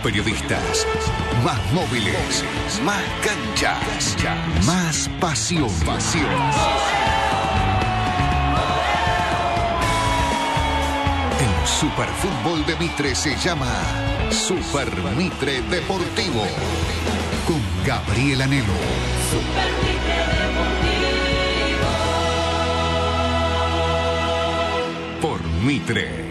periodistas, más móviles, más canchas, más pasión. El Superfútbol de Mitre se llama Super Mitre Deportivo, con Gabriel Anelo. Super Mitre Deportivo. Por Mitre.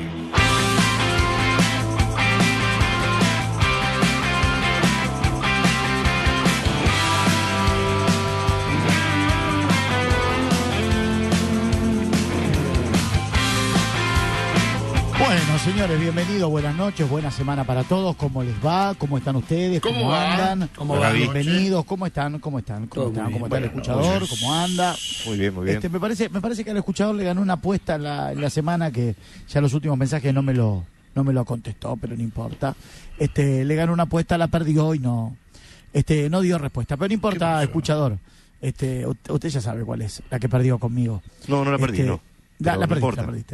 Bueno, señores, bienvenidos, buenas noches, buena semana para todos. ¿Cómo les va? ¿Cómo están ustedes? ¿Cómo andan? ¿Cómo va? Bienvenidos, ¿cómo están? ¿Cómo está el escuchador? ¿Cómo anda? Muy bien, muy bien. Me parece que al escuchador le ganó una apuesta en la semana que ya los últimos mensajes no me lo contestó, pero no importa. Le ganó una apuesta, la perdió y no dio respuesta, pero no importa, escuchador. Usted ya sabe cuál es, la que perdió conmigo. No la perdí, no. La perdiste.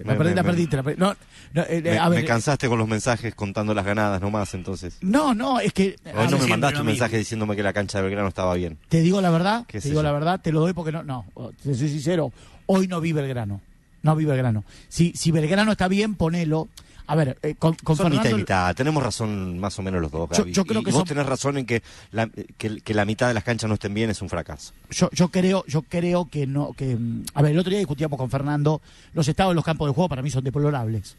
Me cansaste con los mensajes contando las ganadas nomás, entonces. No, es que... Hoy no me mandaste un mensaje diciéndome que la cancha de Belgrano estaba bien. Te digo la verdad, te lo doy porque no, te soy sincero, hoy no vi Belgrano. Si Belgrano está bien, ponelo. A ver, con son Fernando... mitad y mitad, tenemos razón más o menos los dos, Gaby. Yo creo que vos tenés razón en que la mitad de las canchas no estén bien es un fracaso. Yo creo que no, a ver, el otro día discutíamos con Fernando, los estados de los campos de juego para mí son deplorables.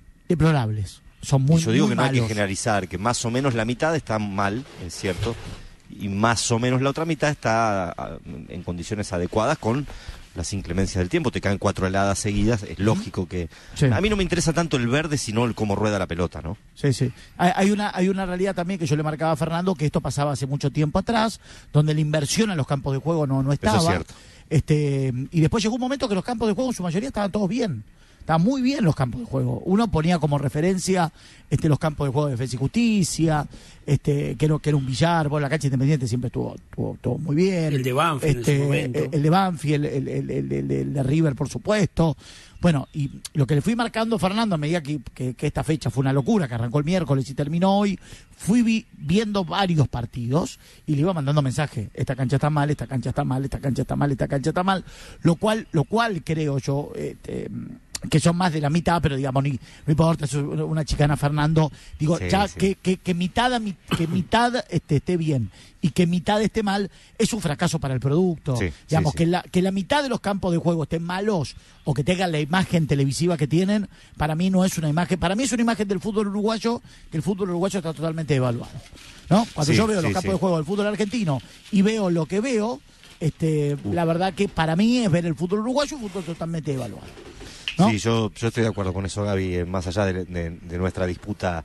Son muy, yo digo muy que no hay malos. que generalizar, que más o menos la mitad está mal, es cierto, y más o menos la otra mitad está en condiciones adecuadas con las inclemencias del tiempo. Te caen 4 heladas seguidas, es lógico que... Sí. A mí no me interesa tanto el verde, sino el cómo rueda la pelota, ¿no? Sí. Hay una realidad también que yo le marcaba a Fernando, que esto pasaba hace mucho tiempo atrás, donde la inversión en los campos de juego no estaba. Eso es cierto. Y después llegó un momento que los campos de juego en su mayoría estaban todos bien. Estaban muy bien los campos de juego. Uno ponía como referencia los campos de juego de Defensa y Justicia, que era un billar. Bueno, la cancha Independiente siempre estuvo muy bien. El de Banfield en su momento. El de Banfield, el de River, por supuesto. Bueno, y lo que le fui marcando a Fernando a medida que esta fecha fue una locura, que arrancó el miércoles y terminó hoy, fui viendo varios partidos y le iba mandando mensajes. Esta cancha está mal, esta cancha está mal, esta cancha está mal, esta cancha está mal. Lo cual creo yo... que son más de la mitad, pero digamos, no importa, es una chicana, Fernando. Digo, sí, ya sí. Que mitad esté bien y que mitad esté mal, es un fracaso para el producto. Sí, digamos, sí. Que la mitad de los campos de juego estén malos o que tengan la imagen televisiva que tienen, para mí no es una imagen, para mí es una imagen del fútbol uruguayo, que el fútbol uruguayo está totalmente devaluado, ¿no? Cuando yo veo los campos de juego del fútbol argentino y veo lo que veo, la verdad que para mí es ver el fútbol uruguayo, un fútbol totalmente devaluado, ¿no? Sí, yo estoy de acuerdo con eso, Gaby. Más allá de nuestra disputa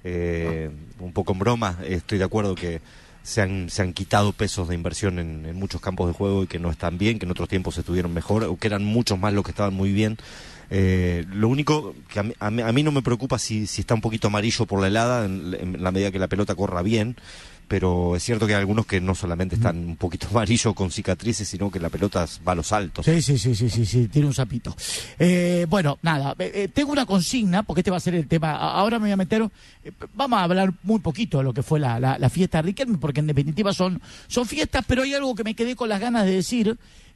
un poco en broma, estoy de acuerdo que se han quitado pesos de inversión en muchos campos de juego y que no están bien, que en otros tiempos estuvieron mejor, o que eran muchos más los que estaban muy bien. Lo único que a mí no me preocupa si está un poquito amarillo por la helada, en la medida que la pelota corra bien. Pero es cierto que hay algunos que no solamente están un poquito amarillos con cicatrices, sino que la pelota va a los altos. Sí, tiene un sapito. Bueno, nada, tengo una consigna, porque este va a ser el tema. Ahora me voy a meter, vamos a hablar muy poquito de lo que fue la fiesta de Riquelme, porque en definitiva son fiestas, pero hay algo que me quedé con las ganas de decir,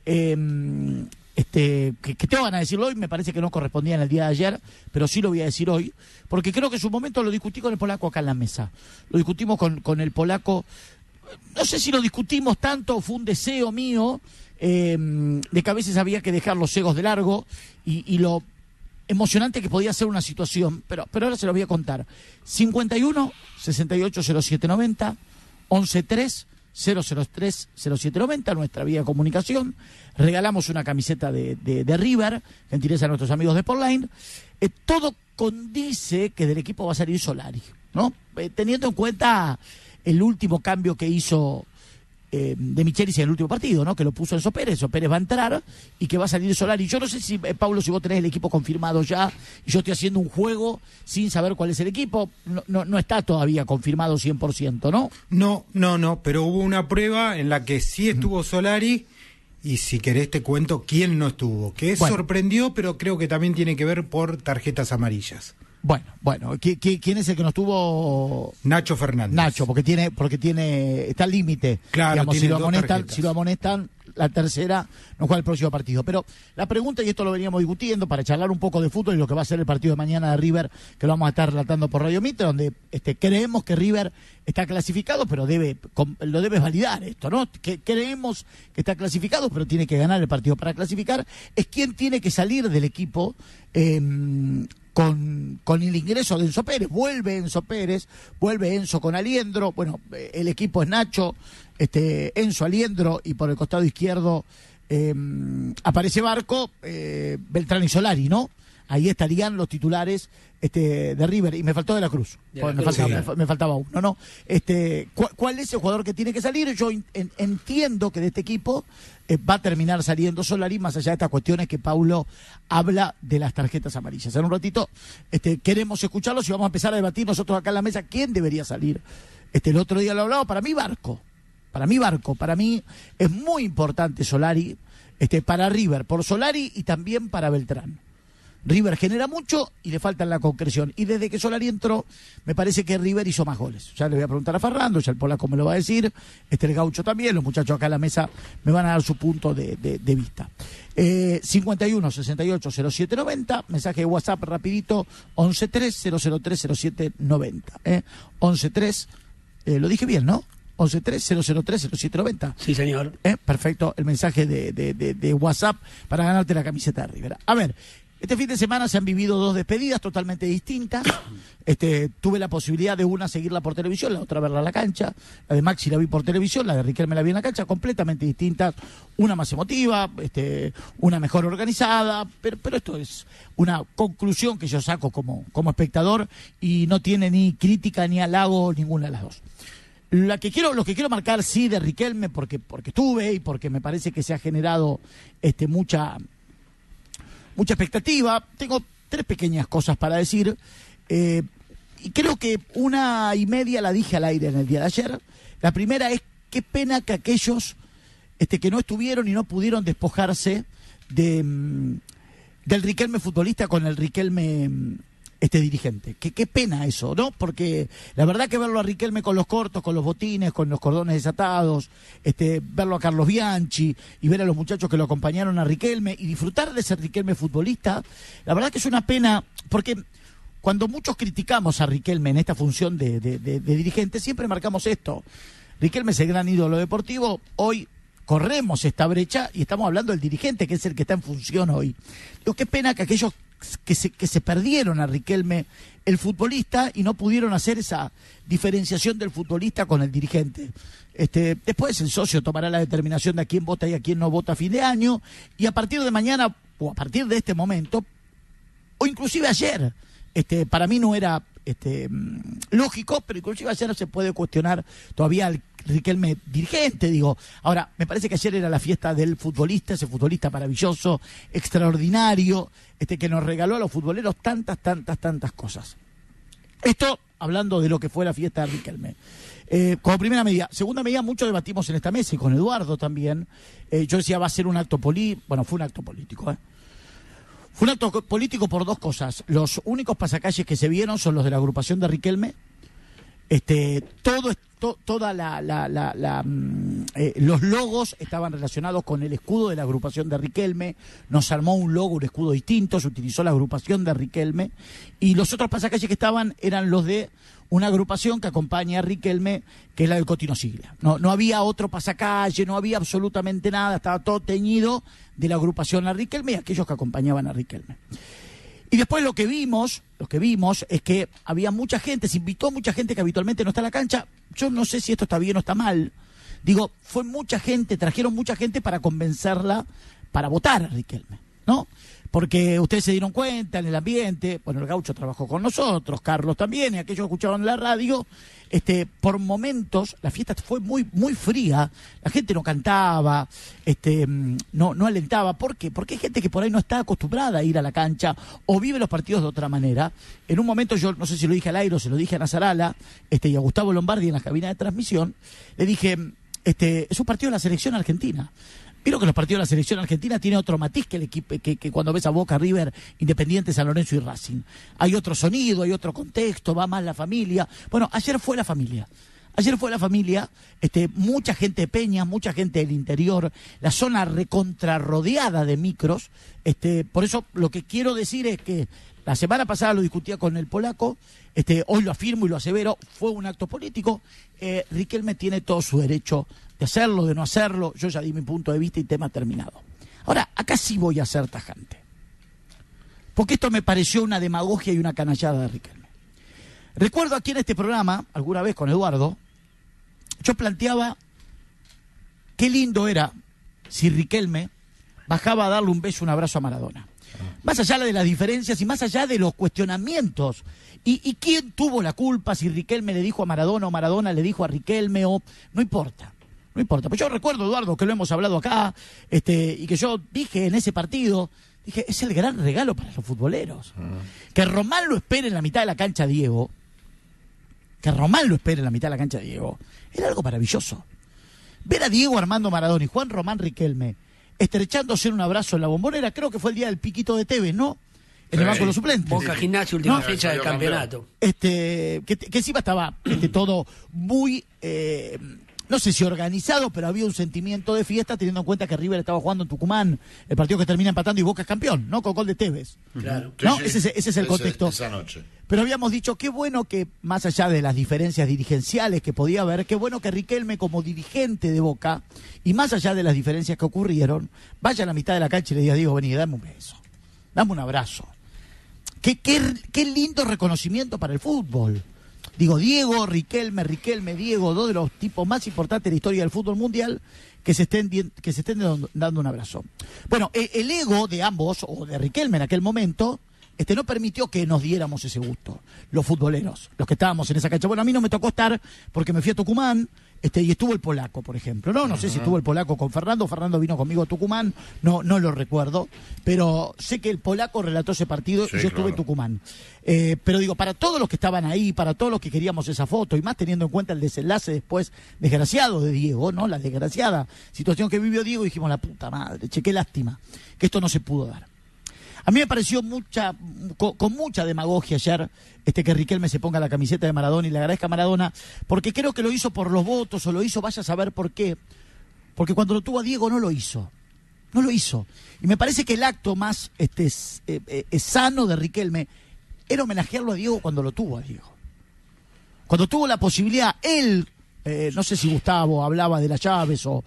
que tengo ganas de decirlo hoy, me parece que no correspondía en el día de ayer, pero sí lo voy a decir hoy, porque creo que en su momento lo discutí con el polaco acá en la mesa. Lo discutimos con el polaco, no sé si lo discutimos tanto, fue un deseo mío, de que a veces había que dejar los egos de largo y lo emocionante que podía ser una situación, pero ahora se lo voy a contar. 51 68 07 90 11 3 003 0790, nuestra vía de comunicación. Regalamos una camiseta de River, gentileza a nuestros amigos de Sportline. Todo condice que del equipo va a salir Solari, ¿no? Teniendo en cuenta el último cambio que hizo de Michelis en el último partido, ¿no? Que lo puso Enzo Pérez va a entrar y que va a salir Solari. Yo no sé si, Pablo, si vos tenés el equipo confirmado ya, y yo estoy haciendo un juego sin saber cuál es el equipo, no está todavía confirmado 100%, ¿no? No, pero hubo una prueba en la que sí estuvo Solari, y si querés te cuento quién no estuvo, que sorprendió, pero creo que también tiene que ver por tarjetas amarillas. Bueno, ¿quién es el que nos tuvo? Nacho Fernández. Nacho, porque está al límite. Claro, digamos, tiene dos tarjetas. si lo amonestan, la tercera no juega el próximo partido. Pero la pregunta, y esto lo veníamos discutiendo para charlar un poco de fútbol y lo que va a ser el partido de mañana de River, que lo vamos a estar relatando por Radio Mitre, donde creemos que River está clasificado, pero lo debes validar esto, ¿no? Que creemos que está clasificado, pero tiene que ganar el partido para clasificar. Es quien tiene que salir del equipo con el ingreso de Enzo Pérez. Vuelve Enzo con Aliendro. Bueno, el equipo es Nacho, Enzo, Aliendro, y por el costado izquierdo aparece Barco, Beltrán y Solari, ¿no? Ahí estarían los titulares de River. Y me faltó De la Cruz. Me faltaba uno, ¿no? ¿Cuál es el jugador que tiene que salir? Yo entiendo que de este equipo va a terminar saliendo Solari, más allá de estas cuestiones que Paulo habla de las tarjetas amarillas. En un ratito queremos escucharlos y vamos a empezar a debatir nosotros acá en la mesa quién debería salir. El otro día lo hablaba, para mí Barco, para mí es muy importante Solari, para River, por Solari y también para Beltrán. River genera mucho y le falta la concreción. Y desde que Solari entró, me parece que River hizo más goles. Ya le voy a preguntar a Ferrando, ya el polaco me lo va a decir, el Gaucho también, los muchachos acá en la mesa me van a dar su punto de vista. 51 68 07 90, mensaje de WhatsApp rapidito, 11-3-003-0790. 11-3, lo dije bien, ¿no? 11-3-003-0790. Sí, señor. Perfecto, el mensaje de WhatsApp para ganarte la camiseta de River. A ver, este fin de semana se han vivido dos despedidas totalmente distintas. Tuve la posibilidad de una seguirla por televisión, la otra verla a la cancha. La de Maxi la vi por televisión, la de Riquelme la vi en la cancha, completamente distintas. Una más emotiva, una mejor organizada, pero esto es una conclusión que yo saco como espectador y no tiene ni crítica ni halago ninguna de las dos. Lo que quiero marcar sí de Riquelme, porque estuve y porque me parece que se ha generado mucha expectativa. Tengo tres pequeñas cosas para decir, y creo que una y media la dije al aire en el día de ayer. La primera es, qué pena que aquellos que no estuvieron y no pudieron despojarse del Riquelme futbolista con el Riquelme dirigente. Qué pena eso, ¿no? Porque la verdad que verlo a Riquelme con los cortos, con los botines, con los cordones desatados, verlo a Carlos Bianchi y ver a los muchachos que lo acompañaron a Riquelme y disfrutar de ese Riquelme futbolista, la verdad que es una pena, porque cuando muchos criticamos a Riquelme en esta función de dirigente, siempre marcamos esto. Riquelme es el gran ídolo deportivo, hoy corremos esta brecha y estamos hablando del dirigente, que es el que está en función hoy. Digo, qué pena que aquellos que se perdieron a Riquelme el futbolista y no pudieron hacer esa diferenciación del futbolista con el dirigente. Después el socio tomará la determinación de a quién vota y a quién no vota a fin de año, y a partir de mañana o a partir de este momento o inclusive ayer, para mí no era lógico, pero inclusive ayer se puede cuestionar todavía al Riquelme dirigente, digo. Ahora, me parece que ayer era la fiesta del futbolista, ese futbolista maravilloso, extraordinario, que nos regaló a los futboleros tantas cosas. Esto hablando de lo que fue la fiesta de Riquelme. Como primera medida. Segunda medida, mucho debatimos en esta mesa y con Eduardo también. Yo decía, va a ser un acto político. Bueno, fue un acto político, Fue un acto político por dos cosas. Los únicos pasacalles que se vieron son los de la agrupación de Riquelme. Los logos estaban relacionados con el escudo de la agrupación de Riquelme. Nos armó un logo, un escudo distinto, se utilizó la agrupación de Riquelme. Y los otros pasacalles que estaban eran los de una agrupación que acompaña a Riquelme, que es la del Cotino Siglia. No había otro pasacalle, no había absolutamente nada, estaba todo teñido de la agrupación a Riquelme y aquellos que acompañaban a Riquelme. Y después lo que vimos es que había mucha gente, se invitó a mucha gente que habitualmente no está en la cancha. Yo no sé si esto está bien o está mal. Digo, fue mucha gente, trajeron mucha gente para convencerla para votar a Riquelme, ¿no? Porque ustedes se dieron cuenta en el ambiente, bueno, el Gaucho trabajó con nosotros, Carlos también, y aquellos que escuchaban en la radio, por momentos la fiesta fue muy fría, la gente no cantaba, no alentaba. ¿Por qué? Porque hay gente que por ahí no está acostumbrada a ir a la cancha o vive los partidos de otra manera. En un momento, yo no sé si lo dije al aire o se lo dije a Nazarala y a Gustavo Lombardi en la cabina de transmisión, le dije, es un partido de la selección argentina. Vieron que los partidos de la selección argentina tiene otro matiz que el equipo que cuando ves a Boca, River, Independiente, San Lorenzo y Racing. Hay otro sonido, hay otro contexto, va más la familia. Bueno, ayer fue la familia. Ayer fue la familia, mucha gente de Peña, mucha gente del interior, la zona recontrarrodeada de micros. Por eso lo que quiero decir es que la semana pasada lo discutía con el polaco, hoy lo afirmo y lo asevero, fue un acto político. Riquelme tiene todo su derecho de hacerlo, de no hacerlo. Yo ya di mi punto de vista y tema terminado. Ahora, acá sí voy a ser tajante, porque esto me pareció una demagogia y una canallada de Riquelme. Recuerdo aquí en este programa, alguna vez con Eduardo, yo planteaba qué lindo era si Riquelme bajaba a darle un beso, un abrazo a Maradona. Más allá de las diferencias y más allá de los cuestionamientos. ¿Y quién tuvo la culpa? Si Riquelme le dijo a Maradona o Maradona le dijo a Riquelme o... No importa. Pues yo recuerdo, Eduardo, que lo hemos hablado acá, y que yo dije en ese partido, dije, es el gran regalo para los futboleros. Que Román lo espere en la mitad de la cancha, Diego. Era algo maravilloso. Ver a Diego Armando Maradona y Juan Román Riquelme estrechándose en un abrazo en la Bombonera, creo que fue el día del piquito de Tevez, ¿no? En el banco de los suplentes. Boca Gimnasia, última fecha del campeonato. Que encima estaba todo muy, no sé si organizado, pero había un sentimiento de fiesta teniendo en cuenta que River estaba jugando en Tucumán, el partido que termina empatando y Boca es campeón, ¿no? Con gol de Tevez. Claro. ¿No? Ese es el contexto. Esa noche. Pero habíamos dicho, qué bueno que, más allá de las diferencias dirigenciales que podía haber, qué bueno que Riquelme como dirigente de Boca, y más allá de las diferencias que ocurrieron, vaya a la mitad de la cancha y le diga, Diego, vení, dame un beso, dame un abrazo. Qué lindo reconocimiento para el fútbol. Digo, Diego, Riquelme, Diego, dos de los tipos más importantes de la historia del fútbol mundial, que se estén dando un abrazo. Bueno, el ego de ambos, o de Riquelme en aquel momento, no permitió que nos diéramos ese gusto, los futboleros, los que estábamos en esa cancha. Bueno, a mí no me tocó estar porque me fui a Tucumán, y estuvo el polaco, por ejemplo. No sé si estuvo el polaco con Fernando vino conmigo a Tucumán, no lo recuerdo, pero sé que el polaco relató ese partido y yo estuve en Tucumán. Pero digo, para todos los que estaban ahí, para todos los que queríamos esa foto, y más teniendo en cuenta el desenlace después desgraciado de Diego, ¿no? La desgraciada situación que vivió Diego, dijimos, la puta madre, qué lástima que esto no se pudo dar. A mí me pareció con mucha demagogia ayer que Riquelme se ponga la camiseta de Maradona y le agradezca a Maradona, porque creo que lo hizo por los votos, o lo hizo, vaya a saber por qué. Porque cuando lo tuvo a Diego no lo hizo. Y me parece que el acto más sano de Riquelme era homenajearlo a Diego cuando lo tuvo a Diego. Cuando tuvo la posibilidad, él... no sé si Gustavo hablaba de las llaves o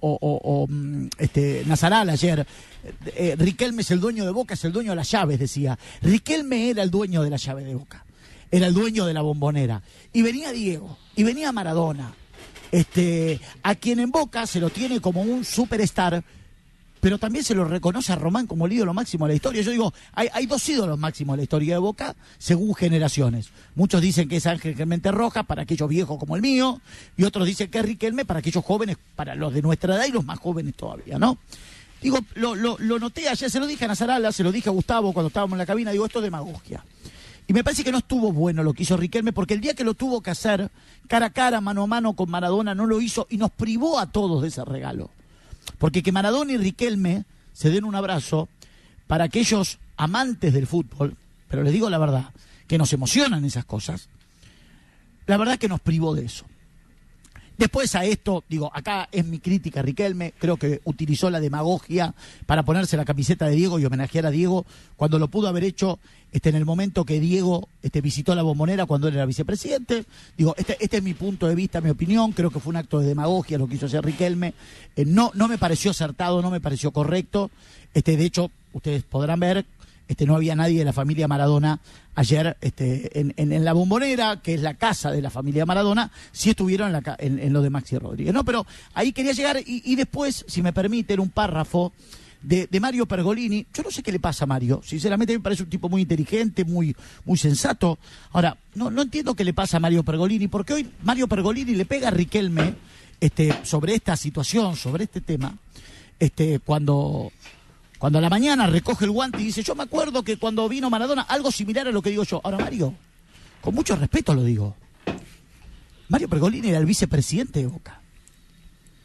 Nazaral ayer. Riquelme es el dueño de Boca, es el dueño de las llaves, decía. Riquelme era el dueño de las llaves de Boca, era el dueño de la Bombonera. Y venía Diego, y venía Maradona, a quien en Boca se lo tiene como un superstar, pero también se lo reconoce a Román como el ídolo máximo de la historia. Yo digo, hay dos ídolos máximos de la historia de Boca, según generaciones. Muchos dicen que es Ángel Clemente Rojas, para aquellos viejos como el mío, y otros dicen que es Riquelme, para aquellos jóvenes, para los de nuestra edad y los más jóvenes todavía, ¿no? Digo, lo noté ayer, se lo dije a Nazarala, se lo dije a Gustavo cuando estábamos en la cabina, digo, esto es demagogia. Y me parece que no estuvo bueno lo que hizo Riquelme, porque el día que lo tuvo que hacer, cara a cara, mano a mano con Maradona, no lo hizo y nos privó a todos de ese regalo. Porque que Maradona y Riquelme se den un abrazo, para aquellos amantes del fútbol, pero les digo la verdad, que nos emocionan esas cosas, la verdad que nos privó de eso. Después a esto, digo, acá es mi crítica a Riquelme, creo que utilizó la demagogia para ponerse la camiseta de Diego y homenajear a Diego, cuando lo pudo haber hecho en el momento que Diego visitó la Bombonera cuando él era vicepresidente. Digo, este es mi punto de vista, mi opinión, creo que fue un acto de demagogia lo que hizo hacer Riquelme. No me pareció acertado, no me pareció correcto. De hecho, ustedes podrán ver, no había nadie de la familia Maradona ayer en la Bombonera, que es la casa de la familia Maradona. Sí estuvieron en lo de Maxi Rodríguez, ¿no? Pero ahí quería llegar, y después, si me permiten, un párrafo de Mario Pergolini. Yo no sé qué le pasa a Mario, sinceramente me parece un tipo muy inteligente, muy sensato. Ahora, no entiendo qué le pasa a Mario Pergolini, porque hoy Mario Pergolini le pega a Riquelme sobre esta situación, sobre este tema, cuando a la mañana recoge el guante y dice, yo me acuerdo que cuando vino Maradona, algo similar a lo que digo yo. Ahora, Mario, con mucho respeto lo digo, Mario Pergolini era el vicepresidente de Boca.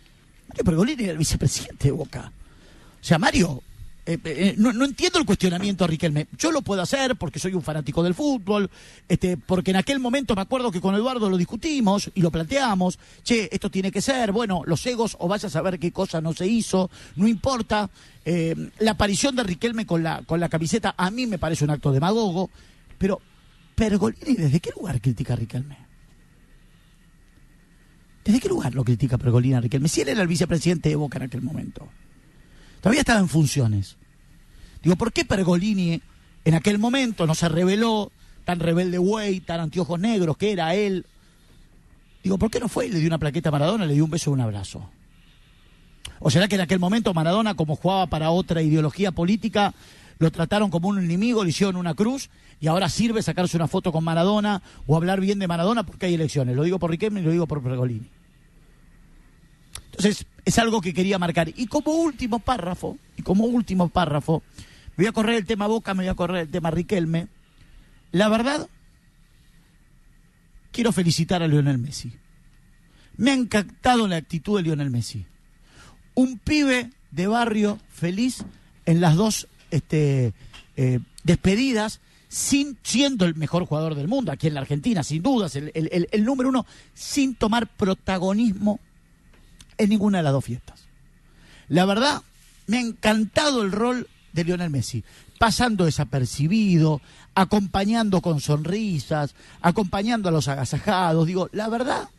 Mario Pergolini era el vicepresidente de Boca. O sea, Mario, no entiendo el cuestionamiento a Riquelme. Yo lo puedo hacer porque soy un fanático del fútbol, porque en aquel momento me acuerdo que con Eduardo lo discutimos y lo planteamos. Che, esto tiene que ser, bueno, los egos, o vaya a saber qué cosa no se hizo, no importa. La aparición de Riquelme con la camiseta a mí me parece un acto demagogo, pero Pergolini, ¿desde qué lugar critica a Riquelme? ¿Desde qué lugar lo critica Pergolini a Riquelme? Si él era el vicepresidente de Boca en aquel momento. Todavía estaba en funciones. Digo, ¿por qué Pergolini en aquel momento no se reveló, tan rebelde güey, tan anteojos negros que era él? Digo, ¿por qué no fue y le dio una plaqueta a Maradona, le dio un beso y un abrazo? ¿O será que en aquel momento Maradona, como jugaba para otra ideología política, lo trataron como un enemigo, le hicieron una cruz y ahora sirve sacarse una foto con Maradona o hablar bien de Maradona porque hay elecciones? Lo digo por Riquelme y lo digo por Pergolini. Entonces, es algo que quería marcar. Y como último párrafo, me voy a correr el tema Boca, me voy a correr el tema Riquelme. La verdad, quiero felicitar a Lionel Messi. Me ha encantado la actitud de Lionel Messi. Un pibe de barrio feliz en las dos despedidas, siendo el mejor jugador del mundo, aquí en la Argentina, sin dudas, el número uno, sin tomar protagonismo en ninguna de las dos fiestas. La verdad, me ha encantado el rol de Lionel Messi, pasando desapercibido, acompañando con sonrisas, acompañando a los agasajados. Digo, la verdad,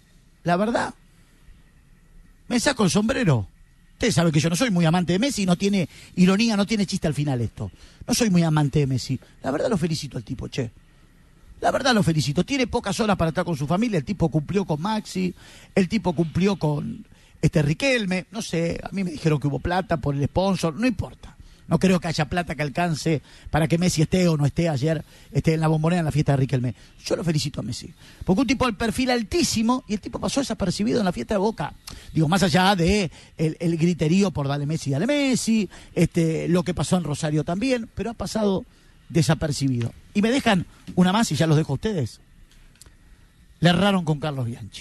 me saco el sombrero. Ustedes saben que yo no soy muy amante de Messi, no tiene ironía, no tiene chiste al final esto. No soy muy amante de Messi. La verdad lo felicito al tipo, che. La verdad lo felicito. Tiene pocas horas para estar con su familia, el tipo cumplió con Maxi, el tipo cumplió con Riquelme, no sé, a mí me dijeron que hubo plata por el sponsor, no importa. No creo que haya plata que alcance para que Messi esté o no esté ayer en la Bombonera en la fiesta de Riquelme. Yo lo felicito a Messi. Porque un tipo del perfil altísimo y el tipo pasó desapercibido en la fiesta de Boca. Digo, más allá de el griterío por dale Messi, lo que pasó en Rosario también, pero ha pasado desapercibido. Y me dejan una más y ya los dejo a ustedes. Le erraron con Carlos Bianchi.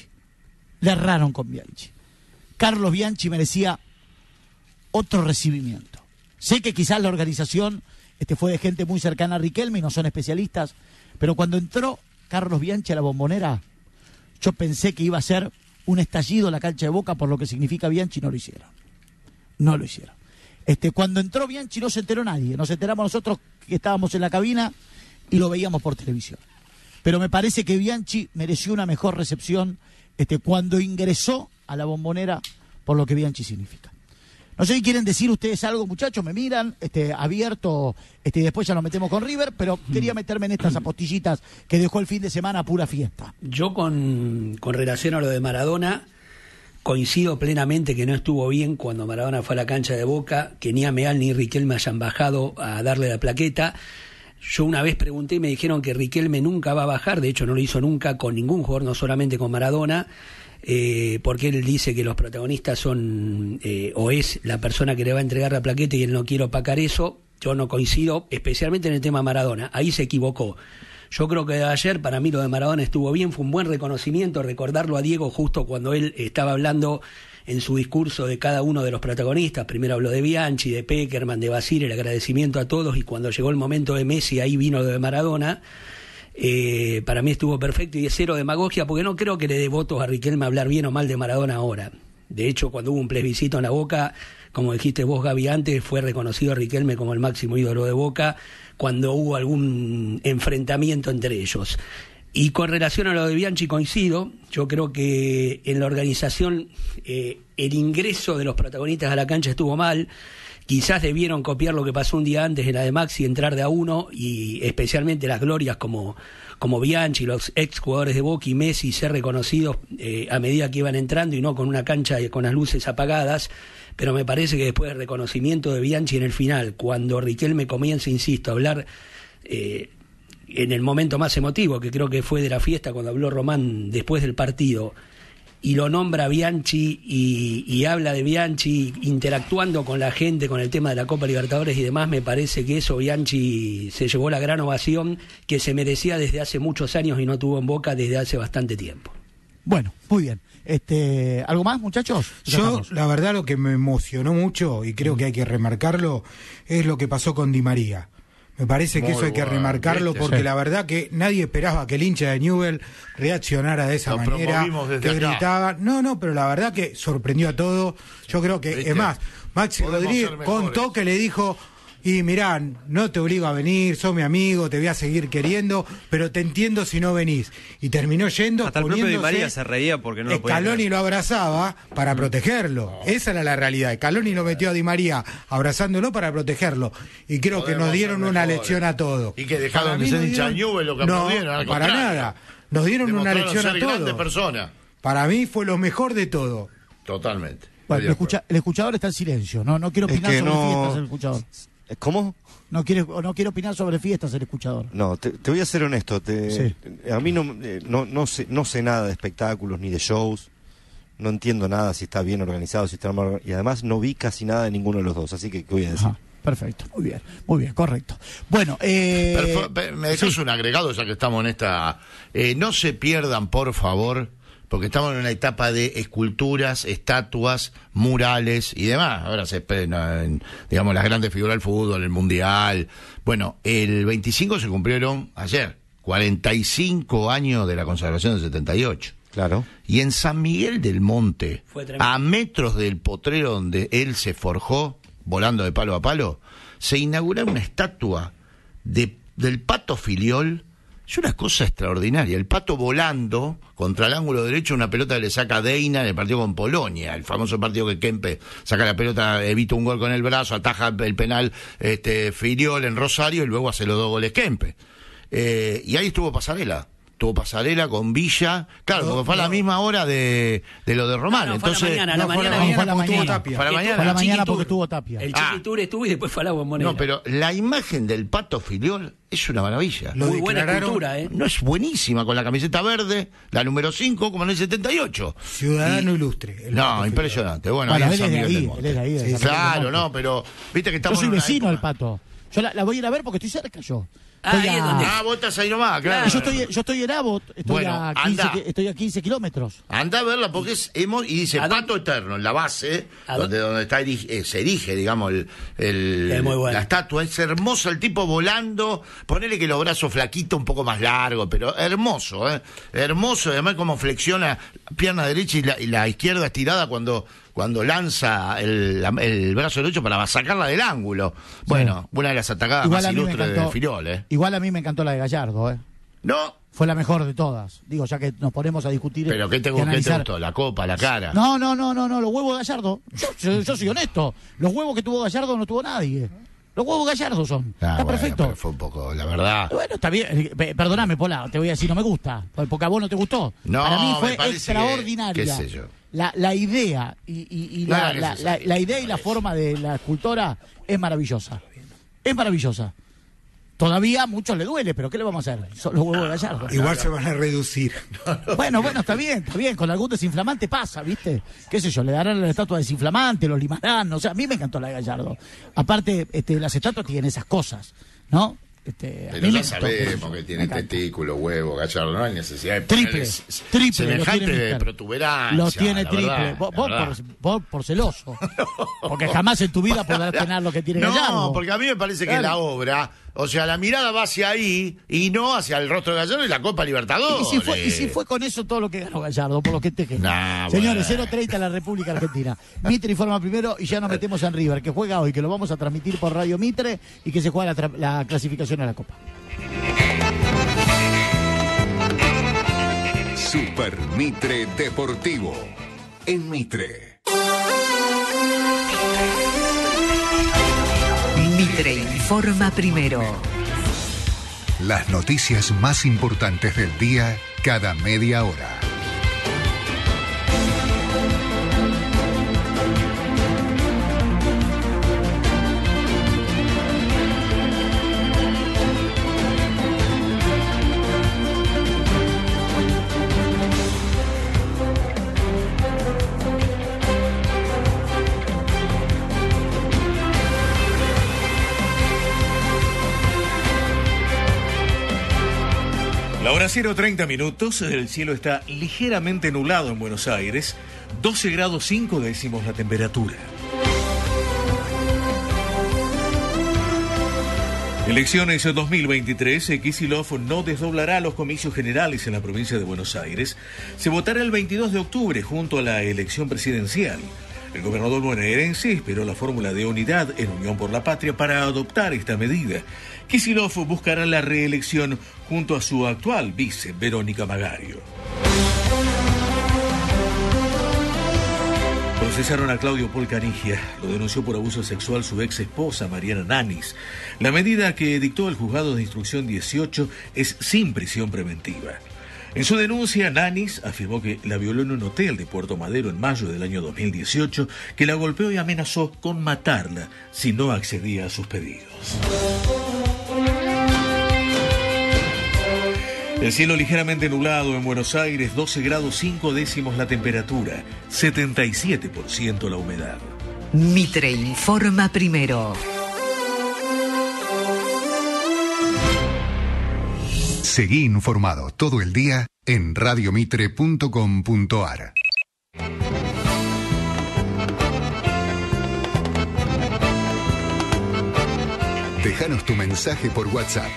Carlos Bianchi merecía otro recibimiento. Sé que quizás la organización fue de gente muy cercana a Riquelme y no son especialistas, pero cuando entró Carlos Bianchi a la Bombonera, yo pensé que iba a ser un estallido en la cancha de Boca por lo que significa Bianchi, no lo hicieron. Cuando entró Bianchi no se enteró nadie, nos enteramos nosotros que estábamos en la cabina y lo veíamos por televisión. Pero me parece que Bianchi mereció una mejor recepción cuando ingresó a la Bombonera por lo que Bianchi significa. No sé si quieren decir ustedes algo, muchachos, me miran, abierto, y después ya nos metemos con River, pero quería meterme en estas apostillitas que dejó el fin de semana pura fiesta. Yo con relación a lo de Maradona, coincido plenamente que no estuvo bien cuando Maradona fue a la cancha de Boca, que ni Ameal ni Riquelme hayan bajado a darle la plaqueta. Yo una vez pregunté y me dijeron que Riquelme nunca va a bajar, de hecho no lo hizo nunca con ningún jugador, no solamente con Maradona, porque él dice que los protagonistas son o es la persona que le va a entregar la plaqueta y él no quiere opacar eso. Yo no coincido, especialmente en el tema Maradona, ahí se equivocó. Yo creo que de ayer para mí lo de Maradona estuvo bien, fue un buen reconocimiento, recordarlo a Diego justo cuando él estaba hablando en su discurso de cada uno de los protagonistas. Primero habló de Bianchi, de Pekerman, de Basile, el agradecimiento a todos, y cuando llegó el momento de Messi ahí vino lo de Maradona. Para mí estuvo perfecto y es cero demagogia, porque no creo que le dé votos a Riquelme hablar bien o mal de Maradona ahora. De hecho, cuando hubo un plebiscito en la Boca, como dijiste vos, Gaby, antes, fue reconocido a Riquelme como el máximo ídolo de Boca cuando hubo algún enfrentamiento entre ellos. Y con relación a lo de Bianchi coincido, yo creo que en la organización el ingreso de los protagonistas a la cancha estuvo mal. Quizás debieron copiar lo que pasó un día antes en la de Maxi, entrar de a uno, y especialmente las glorias como Bianchi, los ex jugadores de Boca y Messi, ser reconocidos a medida que iban entrando y no con una cancha con las luces apagadas. Pero me parece que después del reconocimiento de Bianchi en el final, cuando Riquelme comienza, insisto, a hablar en el momento más emotivo, que creo que fue de la fiesta, cuando habló Román después del partido, y lo nombra Bianchi y habla de Bianchi interactuando con la gente con el tema de la Copa Libertadores y demás, me parece que eso Bianchi se llevó la gran ovación que se merecía desde hace muchos años y no tuvo en Boca desde hace bastante tiempo. Bueno, muy bien. ¿Algo más, muchachos? Yo, la verdad, lo que me emocionó mucho, y creo que hay que remarcarlo, es lo que pasó con Di María. Me parece que Muy eso hay que bueno, remarcarlo ¿viste? porque Sí. la verdad que nadie esperaba que el hincha de Newell reaccionara de esa Lo manera, promovimos desde que acá. gritaba. No, pero la verdad que sorprendió a todos. Yo creo que, ¿Viste? es más, Maxi Podemos Rodríguez ser mejores. contó que le dijo, y mirá, no te obligo a venir, sos mi amigo, te voy a seguir queriendo, pero te entiendo si no venís. Y terminó yendo, Hasta el propio Di poniéndose- María se reía porque no lo podía Scaloni creer. lo abrazaba para protegerlo. Esa era la realidad. Scaloni lo metió a Di María abrazándolo para protegerlo. Y creo que Podemos nos dieron ser una mejores. lección a todos. Y que dejaron Para de mí ser nos hinchas dieron- Newell's, lo que No, aplaudieron, al para contrario. nada. Nos dieron una Demostraron lección ser a grandes todos. personas. Para mí fue lo mejor de todo. Totalmente. Bueno, Estoy de acuerdo. el escuchador está en silencio. No quiero Es opinar que sobre no- fiestas el escuchador. ¿Cómo? No quiere opinar sobre fiestas el escuchador. No, te voy a ser honesto. Sí. A mí no sé nada de espectáculos ni de shows. No entiendo nada si está bien organizado, si está mal. Y además no vi casi nada de ninguno de los dos. Así que, ¿qué voy a decir? Ajá, perfecto, muy bien, correcto. Bueno, Me dejas un agregado ya que estamos en esta. No se pierdan, por favor, porque estamos en una etapa de esculturas, estatuas, murales y demás. Ahora se esperan, digamos, las grandes figuras del fútbol, el mundial. Bueno, el 25 se cumplieron ayer, 45 años de la consagración del 78. Claro. Y en San Miguel del Monte, Fue tremendo. a metros del potrero donde él se forjó, volando de palo a palo, se inauguró una estatua del Pato Filiol. Es una cosa extraordinaria. El Pato volando contra el ángulo derecho, una pelota que le saca Deina en el partido con Polonia, el famoso partido que Kempe saca la pelota, evita un gol con el brazo, ataja el penal Filiol en Rosario y luego hace los 2 goles Kempe. Y ahí estuvo Pasarela. Tuvo Pasarela con Villa, claro, porque fue a la misma hora de lo de Román. No, fue a la Entonces, mañana, a la No, fue a la mañana. mañana Fue a la porque tuvo mañana. Tapia. Fue a la mañana. Fue a la Chiqui mañana Tour. porque tuvo Tapia. El Ah. Chiqui Tour estuvo y después fue a la Bombonera. no, pero la imagen del Pato Filiol es una maravilla. Lo Muy buena declararon escultura, ¿eh? No es buenísima con la camiseta verde, la número 5, como en el 78. Ciudadano ilustre. el No, Pato impresionante. Bueno, Bueno, ahí en él San es de Miguel del ahí, Monte. él es de ahí, de Sí, San Miguel del claro, Monte. no, pero viste que Yo estamos soy en una vecino del época- Pato. Yo la voy a ir a ver porque estoy cerca yo. Ah, Estoy ahí es donde- Ah, vos estás ahí nomás, claro. Yo estoy en Abot, Bueno, anda. estoy a 15 kilómetros. Anda a verla porque y dice ¿A dónde? Pato Eterno en la base, ¿A donde está se erige, digamos, Es muy bueno. la estatua. Es hermoso el tipo volando. Ponele que los brazos flaquitos, un poco más largos, pero hermoso, ¿eh? Hermoso, además como flexiona pierna derecha y la izquierda estirada cuando lanza el brazo derecho para sacarla del ángulo. Bueno, una de las atacadas Igual más a mí me ilustres de encantó. Filiol, ¿eh? Igual a mí me encantó la de Gallardo, ¿eh? No, Fue la mejor de todas. Digo, ya que nos ponemos a discutir. pero ¿qué te y analizar. gustó? La copa, la cara. No, los huevos de Gallardo. Yo soy honesto. Los huevos que tuvo Gallardo no tuvo nadie. Los huevos Gallardo son. Ah, Está bueno, perfecto. pero fue un poco, la verdad. Bueno, está bien. Perdóname, Pola, te voy a decir, no me gusta. Porque a vos no te gustó. No, Para mí me fue parece extraordinaria. que- qué sé yo. La idea y No la, era la- necesario. la idea y la forma de la escultora es maravillosa. Es maravillosa. Todavía a muchos le duele, pero ¿qué le vamos a hacer? Son los huevos de Gallardo. Igual se van a reducir. Bueno, está bien. Con algún desinflamante pasa, ¿viste? ¿Qué sé yo? Le darán la estatua desinflamante, los limarán, o sea, a mí me encantó la de Gallardo. Aparte, las estatuas tienen esas cosas, ¿no? A Pero mí me ya encantó. sabemos que tiene Me encanta. testículo, huevo, Gallardo, no hay necesidad de Triple, ponerle triple, lo semejante tiene Mister. protuberancia. Lo tiene la triple. verdad, Vos la verdad. por celoso. Porque jamás en tu vida podrás tener lo que tiene Gallardo. No, porque a mí me parece que Claro. la obra, o sea, la mirada va hacia ahí y no hacia el rostro de Gallardo y la Copa Libertadores. Y si fue con eso todo lo que ganó Gallardo, por lo que te quejas. Nah, Señores, bueno. 0:30 la República Argentina. Mitre informa primero y ya nos metemos en River, que juega hoy, que lo vamos a transmitir por Radio Mitre y que se juega la clasificación a la Copa. Super Mitre Deportivo. En Mitre. Mitre informa primero. Las noticias más importantes del día cada media hora. La hora 0:30, el cielo está ligeramente nublado en Buenos Aires, 12 grados 5 décimos la temperatura. Elecciones 2023, Kicillof no desdoblará los comicios generales en la provincia de Buenos Aires. Se votará el 22 de octubre junto a la elección presidencial. El gobernador bonaerense esperó la fórmula de unidad en Unión por la Patria para adoptar esta medida. Kicillof buscará la reelección junto a su actual vice, Verónica Magario. Procesaron a Claudio Paul Canigia. Lo denunció por abuso sexual su ex esposa, Mariana Nanis. La medida que dictó el juzgado de instrucción 18 es sin prisión preventiva. En su denuncia, Nanis afirmó que la violó en un hotel de Puerto Madero en mayo del año 2018, que la golpeó y amenazó con matarla si no accedía a sus pedidos. El cielo ligeramente nublado en Buenos Aires, 12 grados 5 décimos la temperatura, 77% la humedad. Mitre informa primero. Seguí informado todo el día en radiomitre.com.ar. Déjanos tu mensaje por WhatsApp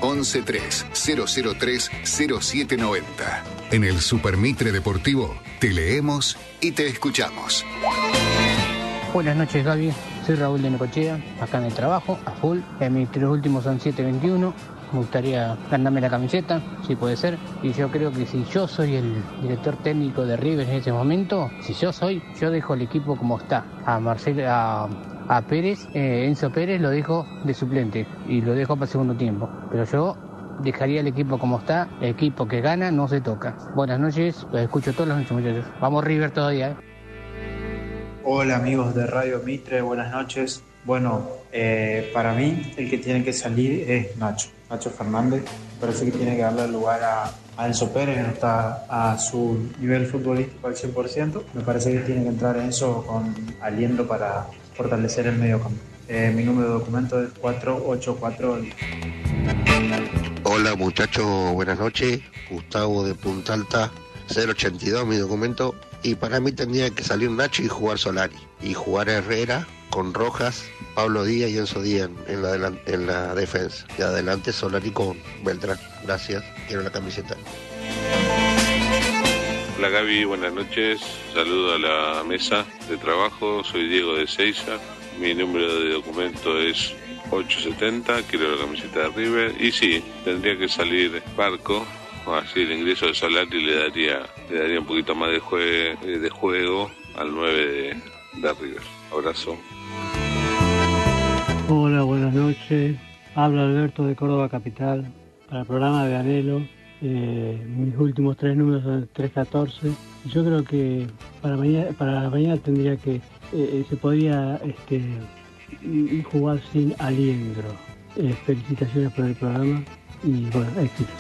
113-003-0790. En el Super Mitre Deportivo te leemos y te escuchamos. Buenas noches, Gaby. Soy Raúl de Necochea, acá en el trabajo, a full. Mis 3 últimos son 7.21. Me gustaría ganarme la camiseta, si puede ser. Y yo creo que si yo soy el director técnico de River en ese momento, yo dejo el equipo como está. A Marcelo, a Pérez, Enzo Pérez lo dejo de suplente y lo dejo para el segundo tiempo. Pero yo dejaría el equipo como está. El equipo que gana no se toca. Buenas noches, los escucho todas las noches, muchachos. Vamos River todavía. Hola amigos de Radio Mitre, buenas noches. Bueno, para mí el que tiene que salir es Nacho Fernández. Me parece que tiene que darle lugar a Enzo Pérez, que no está a su nivel futbolístico al 100%. Me parece que tiene que entrar Enzo con aliento para fortalecer el mediocampo. Mi número de documento es 484. Hola muchachos, buenas noches. Gustavo de Punta Alta, 082 mi documento. Y para mí tendría que salir Nacho y jugar Solari. Y jugar Herrera con Rojas, Pablo Díaz y Enzo Díaz en la defensa. Y adelante Solari con Beltrán. Gracias, quiero la camiseta. Hola Gaby, buenas noches. Saludo a la mesa de trabajo. Soy Diego de Seiza. Mi número de documento es 870. Quiero la camiseta de River. Y sí, tendría que salir Barco. Así el ingreso de Solari le daría un poquito más de juego al 9 de River. Abrazo. Hola, buenas noches. Habla Alberto de Córdoba Capital. Para el programa de Anhelo, mis últimos 3 números son 314. Yo creo que para mañana tendría que se podría jugar sin Aliendro. Felicitaciones por el programa y bueno, éxitos.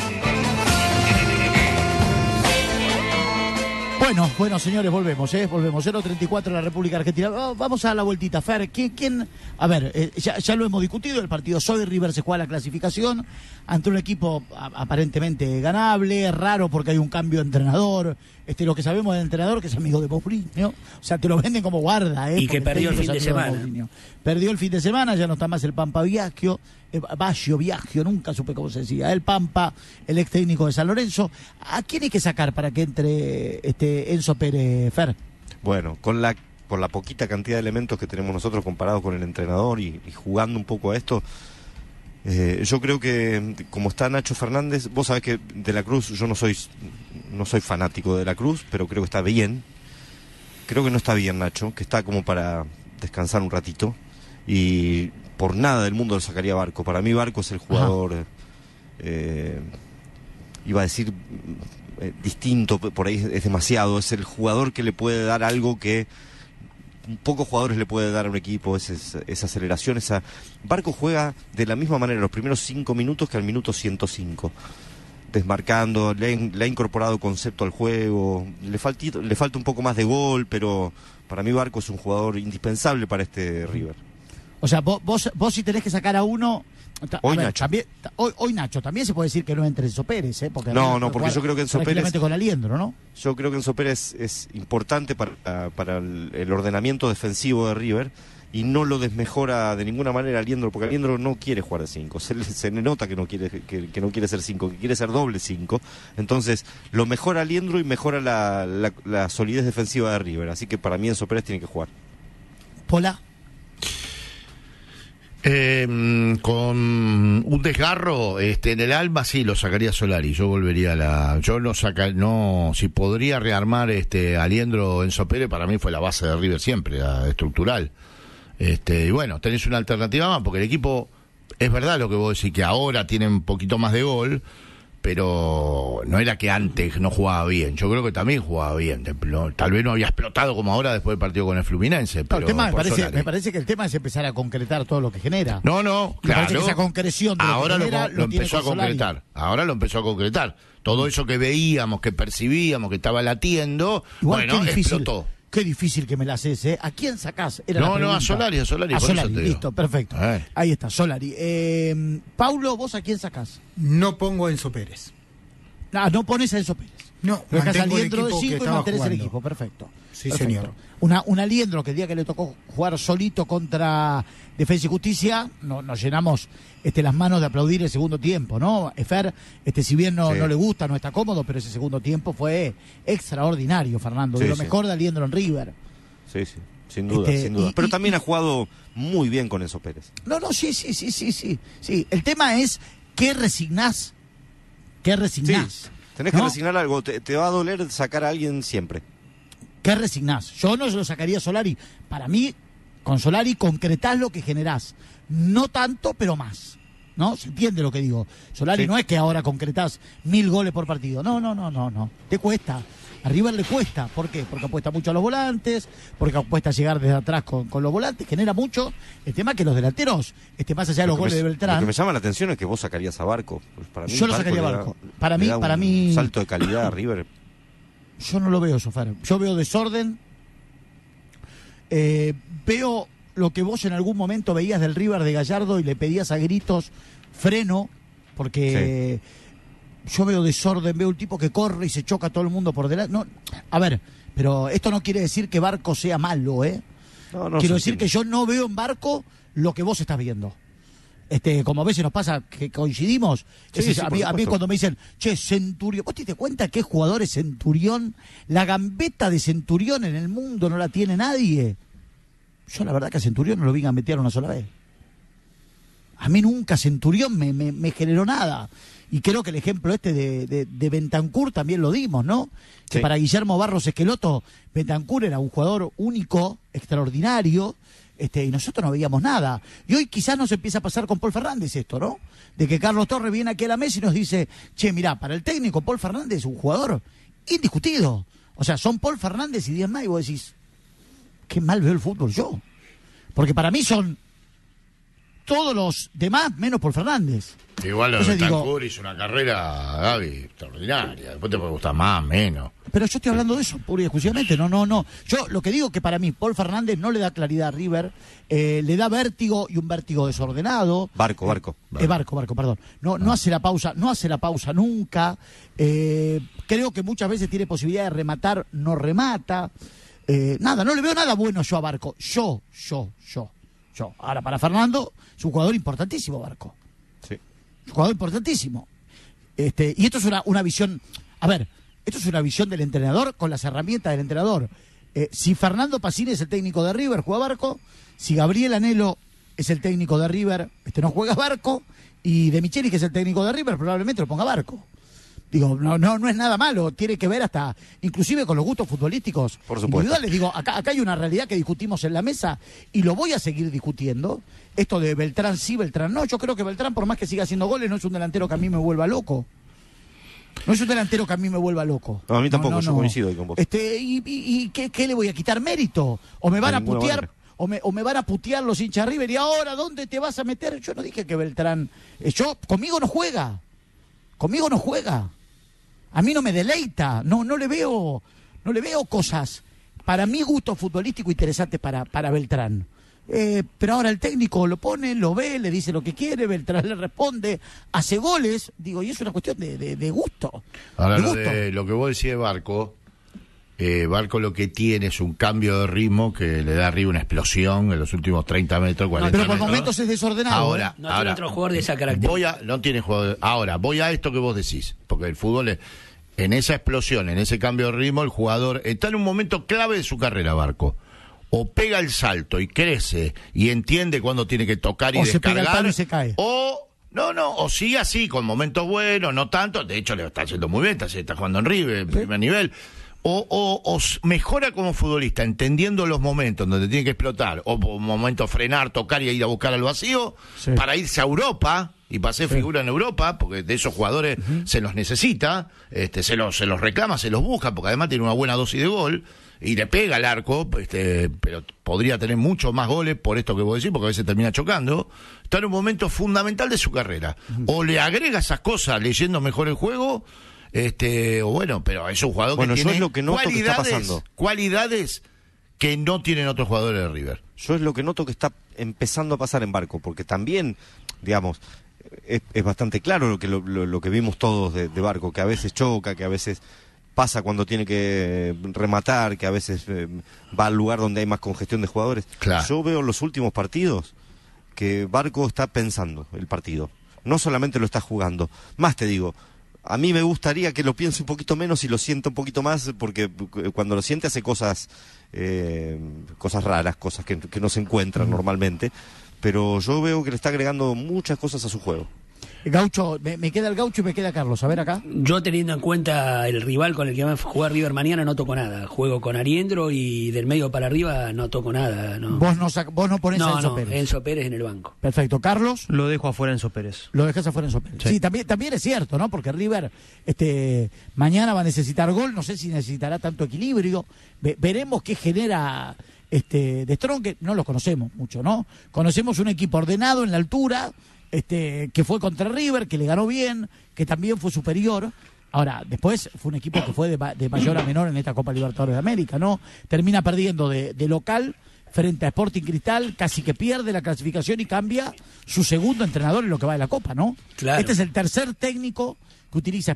Bueno, señores, volvemos 0:34 la República Argentina. Vamos a la vueltita, Fer. ¿Quién? A ver, ya lo hemos discutido, el partido Soy River se juega la clasificación ante un equipo aparentemente ganable, raro porque hay un cambio de entrenador. Lo que sabemos del entrenador, que es amigo de Mourinho, o sea, te lo venden como guarda, y que perdió el fin de semana. Perdió el fin de semana, ya no está más el Pampa Biagio, nunca supe cómo se decía, el Pampa, el ex técnico de San Lorenzo. ¿A quién hay que sacar para que entre Enzo Pérez, Fer? Bueno, con la poquita cantidad de elementos que tenemos nosotros comparado con el entrenador y jugando un poco a esto, yo creo que como está Nacho Fernández, vos sabés que De la Cruz, yo no soy fanático de De la Cruz, pero creo que está bien. Creo que no está bien Nacho, que está como para descansar un ratito, y por nada del mundo lo sacaría Barco. Para mí Barco es el jugador, iba a decir distinto, por ahí es demasiado, es el jugador que le puede dar algo que pocos jugadores le puede dar a un equipo, esa aceleración, Barco juega de la misma manera los primeros 5 minutos que al minuto 105, desmarcando, le ha incorporado concepto al juego, le falta un poco más de gol, pero para mí Barco es un jugador indispensable para este River. O sea, vos si tenés que sacar a uno, Hoy ver, Nacho. Hoy Nacho, también se puede decir que no entre Enzo Pérez, porque porque yo creo que Enzo Pérez con Aliendro, ¿no? Yo creo que Enzo Pérez es importante para el ordenamiento defensivo de River y no lo desmejora de ninguna manera Aliendro, porque Aliendro no quiere jugar de 5, se le nota que no quiere ser 5, que quiere ser doble 5, entonces lo mejora Aliendro y mejora la solidez defensiva de River, así que para mí Enzo Pérez tiene que jugar. Pola. Con un desgarro en el alma, sí, lo sacaría Solari. Yo volvería si podría rearmar Aliendro Enzo Pérez, para mí fue la base de River siempre, la estructural. Y bueno, tenés una alternativa más, porque el equipo, es verdad lo que vos decís, que ahora tiene un poquito más de gol, pero no era que antes no jugaba bien. Yo creo que también jugaba bien. Tal vez no había explotado como ahora después del partido con el Fluminense. Pero me parece que el tema es empezar a concretar todo lo que genera. No, claro. Me parece que esa concreción de ahora lo que genera, lo empezó a concretar. Ahora lo empezó a concretar. Todo eso que veíamos, que percibíamos, que estaba latiendo, igual, bueno, explotó. Qué difícil que me la haces, ¿eh? ¿A quién sacás? A Solari. A Solari, listo, perfecto. Ahí está, Solari. Paulo, ¿vos a quién sacás? No pongo a Enzo Pérez. No pones a Enzo Pérez. No, dejás a mantengo el Aliendro de equipo 5 que y mantenés el jugando. equipo, perfecto. Sí, perfecto. señor. Un Aliendro que el día que le tocó jugar solito contra Defensa y Justicia, nos llenamos las manos de aplaudir el segundo tiempo, ¿no? Efer, si bien no le gusta, no está cómodo, pero ese segundo tiempo fue extraordinario, Fernando, de lo mejor de Aliendro en River. Sí, sin duda. Pero también ha jugado muy bien con Enzo Pérez. Sí. El tema es ¿qué resignás? Sí, tenés que resignar algo, te va a doler sacar a alguien siempre. ¿Qué resignás? Yo no se lo sacaría a Solari. Para mí, con Solari concretás lo que generás. No tanto, pero más. ¿No? ¿Se entiende lo que digo? Solari no es que ahora concretás 1000 goles por partido. No. Te cuesta. A River le cuesta. ¿Por qué? Porque apuesta mucho a los volantes, porque apuesta a llegar desde atrás con los volantes, genera mucho. El tema es que los delanteros, más allá de los goles de Beltrán. Lo que me llama la atención es que vos sacarías a Barco. Pues para mí, yo lo sacaría a Barco. Para mí. Un salto de calidad a River. Yo no lo veo, Sofar. Yo veo desorden. Veo lo que vos en algún momento veías del River de Gallardo y le pedías a gritos freno, porque yo veo desorden, veo un tipo que corre y se choca a todo el mundo por delante. No, a ver, pero esto no quiere decir que Barco sea malo, ¿eh? Quiero decir que yo no veo en Barco lo que vos estás viendo. Como a veces nos pasa que coincidimos, a mí cuando me dicen, Centurión, ¿vos te das cuenta qué jugador es Centurión? La gambeta de Centurión en el mundo no la tiene nadie. Yo la verdad que a Centurión no lo vi gambetear una sola vez. A mí nunca Centurión me generó nada. Y creo que el ejemplo de Bentancur también lo dimos, ¿no? Que para Guillermo Barros Esqueloto, Bentancur era un jugador único, extraordinario, y nosotros no veíamos nada. Y hoy quizás nos empieza a pasar con Paul Fernández esto, ¿no? De que Carlos Torres viene aquí a la mesa y nos dice, mirá, para el técnico Paul Fernández es un jugador indiscutido. O sea, son Paul Fernández y 10 más, y vos decís, qué mal veo el fútbol yo. Porque para mí son todos los demás menos Paul Fernández. Igual lo de Bentancur hizo una carrera, Gaby, extraordinaria. Después te puede gustar más, menos. Pero yo estoy hablando de eso, pura y exclusivamente. No. Yo lo que digo es que para mí Paul Fernández no le da claridad a River, le da vértigo y un vértigo desordenado. Barco, perdón. No hace la pausa nunca. Creo que muchas veces tiene posibilidad de rematar, no remata. No le veo nada bueno yo a Barco. Yo. Ahora, para Fernando, es un jugador importantísimo, Barco. Sí. Un jugador importantísimo. Y esto es una visión. A ver, esto es una visión del entrenador con las herramientas del entrenador. Si Fernando Pacini es el técnico de River, juega Barco. Si Gabriel Anhelo es el técnico de River, no juega Barco. Y De Michelis, que es el técnico de River, probablemente lo ponga Barco. Digo, no es nada malo, tiene que ver hasta, inclusive con los gustos futbolísticos individuales. Digo, acá hay una realidad que discutimos en la mesa y lo voy a seguir discutiendo. Esto de Beltrán sí, Beltrán no. Yo creo que Beltrán, por más que siga haciendo goles, no es un delantero que a mí me vuelva loco. No, a mí tampoco, yo coincido ahí con vos. ¿Y qué le voy a quitar mérito? ¿O me van a putear? O me van a putear los hinchas River y ahora ¿dónde te vas a meter? Yo no dije que Beltrán... Conmigo no juega. A mí no me deleita, no le veo cosas para mi gusto futbolístico interesantes para Beltrán. pero ahora el técnico lo pone, lo ve, le dice lo que quiere, Beltrán le responde, hace goles, digo, y es una cuestión de gusto. Ahora, de lo que vos decís de Barco, Barco lo que tiene es un cambio de ritmo que le da arriba una explosión en los últimos 30 metros, 40 pero metros. por momentos es desordenado. Ahora, no tiene otro jugador de esa característica. No tiene jugador. Ahora, voy a esto que vos decís, porque el fútbol en esa explosión, en ese cambio de ritmo, el jugador está en un momento clave de su carrera, Barco. O pega el salto y crece y entiende cuándo tiene que tocar y o descargar. Se pega el palo y se cae. O sigue así, con momentos buenos, no tanto. De hecho, le está haciendo muy bien, está jugando en River, en primer nivel. O mejora como futbolista, entendiendo los momentos donde tiene que explotar, o por un momento frenar, tocar y ir a buscar al vacío, para irse a Europa y para ser figura en Europa, porque de esos jugadores se los necesita, se los reclama, se los busca, porque además tiene una buena dosis de gol. Y le pega al arco, pero podría tener muchos más goles por esto que vos decís, porque a veces termina chocando. Está en un momento fundamental de su carrera. O le agrega esas cosas leyendo mejor el juego, o bueno, pero es un jugador que tiene es lo que noto que está pasando. Cualidades que no tienen otros jugadores de River. Yo es lo que noto que está empezando a pasar en Barco, porque también, digamos, es bastante claro lo que vimos todos de Barco, que a veces choca, que a veces pasa cuando tiene que rematar, que a veces va al lugar donde hay más congestión de jugadores. Claro. Yo veo en los últimos partidos que Barco está pensando el partido, no solamente lo está jugando. Más te digo, a mí me gustaría que lo piense un poquito menos y lo sienta un poquito más, porque cuando lo siente hace cosas raras, cosas que no se encuentran normalmente, pero yo veo que le está agregando muchas cosas a su juego. Gaucho, me queda el Gaucho y me queda Carlos, a ver acá. Yo, teniendo en cuenta el rival con el que va a jugar River mañana, no toco nada. Juego con Ariendro y del medio para arriba no toco nada. No. Vos no ponés a Enzo Pérez. Enzo Pérez en el banco. Perfecto. Carlos. Lo dejo afuera Enzo Pérez. Lo dejas afuera Enzo Pérez. Sí, también es cierto, ¿no? Porque River mañana va a necesitar gol, no sé si necesitará tanto equilibrio. Veremos qué genera de Strong, que no los conocemos mucho, ¿no? Conocemos un equipo ordenado en la altura, que fue contra River, que le ganó bien, que también fue superior. Ahora, después fue un equipo que fue de mayor a menor en esta Copa Libertadores de América, ¿no? Termina perdiendo de local frente a Sporting Cristal, casi que pierde la clasificación y cambia su segundo entrenador en lo que va de la Copa, ¿no? Claro. Este es el tercer técnico que utiliza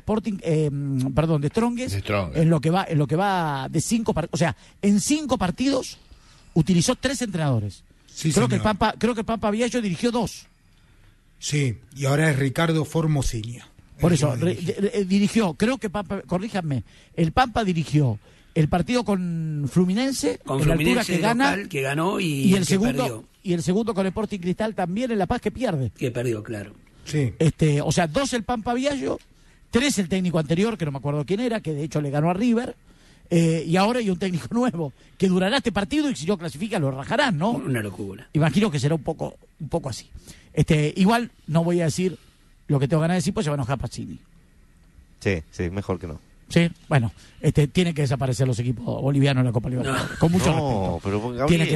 de Strongest, en lo que va de 5 partidos. O sea, en 5 partidos utilizó 3 entrenadores. Sí, creo que el Pampa Viallo dirigió 2. Sí, y ahora es Ricardo Formosini. Por eso, dirigió, creo que Pampa, corríjanme, el Pampa dirigió el partido con Fluminense, en la altura que gana, que ganó y el segundo perdió. Y el segundo con Sporting Cristal también en La Paz, que pierde. Que perdió, claro. Sí. O sea, 2 el Pampa Viallo, 3 el técnico anterior, que no me acuerdo quién era, que de hecho le ganó a River. Y ahora hay un técnico nuevo que durará este partido y si no clasifica lo rajarán, ¿no? Una locura. Imagino que será un poco así. Igual no voy a decir lo que tengo ganas de decir, pues se va a enojar Pacini. Sí, mejor que no. Sí, bueno, tienen que desaparecer los equipos bolivianos en la Copa Libertadores. No. Con mucho respeto. Pero Tienen que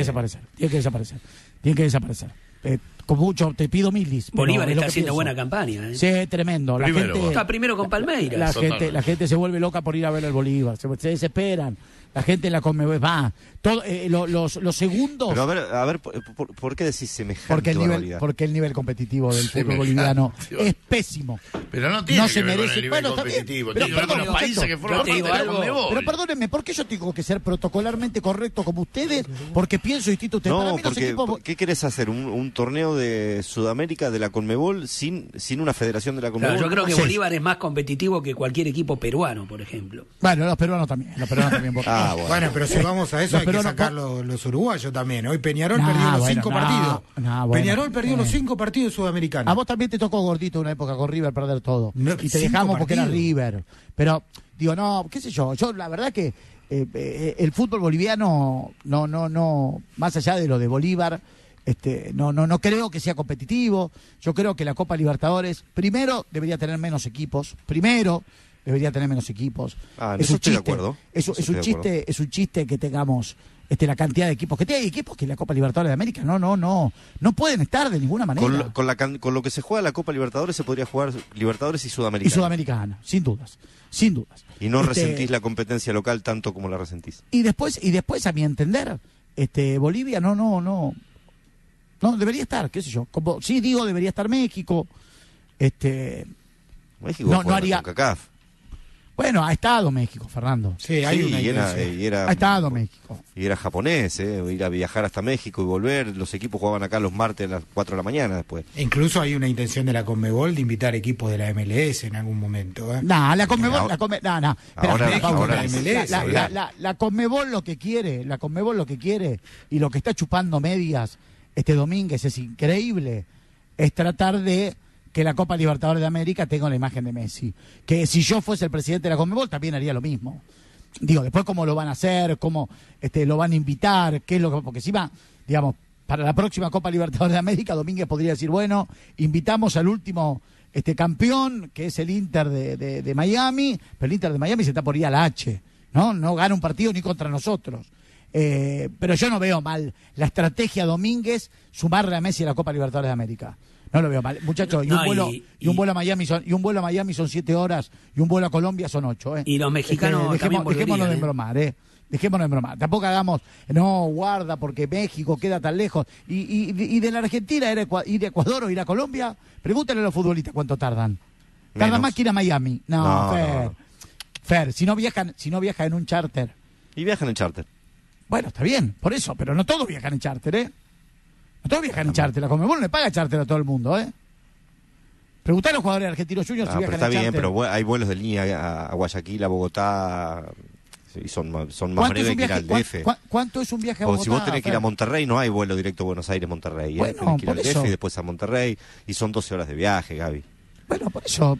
desaparecer. Con mucho, te pido milis. Bolívar está haciendo buena campaña. Sí, tremendo. Está primero con Palmeiras. La gente se vuelve loca por ir a ver el Bolívar. Se desesperan. La gente en la Conmebol va. Los segundos. Pero a ver, ¿por qué decís semejante barbaridad? Porque el nivel competitivo del fútbol boliviano es pésimo. Pero no tiene se que ver con merece. el nivel competitivo. Tiene que ver con los países que forman parte de la Conmebol. Pero perdónenme, ¿por qué yo tengo que ser protocolarmente correcto como ustedes? Porque pienso distinto a ustedes. No, para mí porque ¿qué querés hacer? ¿Un torneo de Sudamérica de la Conmebol sin una federación de la Conmebol? Claro, yo creo que Bolívar es más competitivo que cualquier equipo peruano, por ejemplo. Bueno, los peruanos también. Bueno, pero si vamos a eso hay que sacar los uruguayos también. Hoy Peñarol perdió los 5 partidos. Peñarol perdió los 5 partidos sudamericanos. A vos también te tocó, gordito, una época con River perder todo. Y te dejamos porque era River. Pero, digo, no, qué sé yo. Yo, la verdad que el fútbol boliviano, no, más allá de lo de Bolívar, no creo que sea competitivo. Yo creo que la Copa Libertadores, primero, debería tener menos equipos. Eso estoy de acuerdo. Es un chiste que tengamos la cantidad de equipos que tiene. Hay equipos que en la Copa Libertadores de América no pueden estar de ninguna manera. Con lo que se juega la Copa Libertadores se podría jugar Libertadores y Sudamericana. Y Sudamericana, sin dudas. Y no resentís la competencia local tanto como la resentís. Y después a mi entender, Bolivia no No, debería estar, qué sé yo. Como, sí, digo, debería estar México. México no haría con CACAF. Bueno, ha estado México, Fernando. Sí, ha estado México. Y era japonés, ir a viajar hasta México y volver. Los equipos jugaban acá los martes a las 4 de la mañana después. Incluso hay una intención de la Conmebol de invitar equipos de la MLS en algún momento. La Conmebol, Ahora la Conmebol lo que quiere, y lo que está chupando medias Domínguez es increíble, es tratar de que la Copa Libertadores de América tenga la imagen de Messi. Que si yo fuese el presidente de la Conmebol también haría lo mismo. Digo, después cómo lo van a hacer, cómo lo van a invitar, qué es lo que... Porque encima, digamos, para la próxima Copa Libertadores de América, Domínguez podría decir, bueno, invitamos al último campeón, que es el Inter de Miami, pero el Inter de Miami se está por ir a la H, ¿no? No gana un partido ni contra nosotros. Pero yo no veo mal la estrategia Domínguez sumarle a Messi a la Copa Libertadores de América. No lo veo mal, muchachos. Un vuelo a Miami son 7 horas y un vuelo a Colombia son 8. Y los mexicanos dejémonos de embromar, dejémonos de embromar. Tampoco hagamos, no, guarda porque México queda tan lejos. Y de la Argentina ir a Ecuador o ir a Colombia, pregúntale a los futbolistas cuánto tardan. Tardan más que ir a Miami. No. Fer, si no viajan en un charter. Y viajan en charter. Bueno, está bien, por eso, pero no todos viajan en charter, No todos viajan en charter. La Conmebol no le paga charter a todo el mundo, Preguntá a los jugadores argentinos juniors si viajan en charter. Está bien, pero hay vuelos de línea a Guayaquil, a Bogotá, y son más breves que ir al DF. ¿Cuánto es un viaje a Bogotá? O si vos tenés que ir a Monterrey, no hay vuelo directo a Buenos Aires-Monterrey. Bueno, tenés que ir al DF y después a Monterrey, y son 12 horas de viaje, Gaby. Bueno, por eso...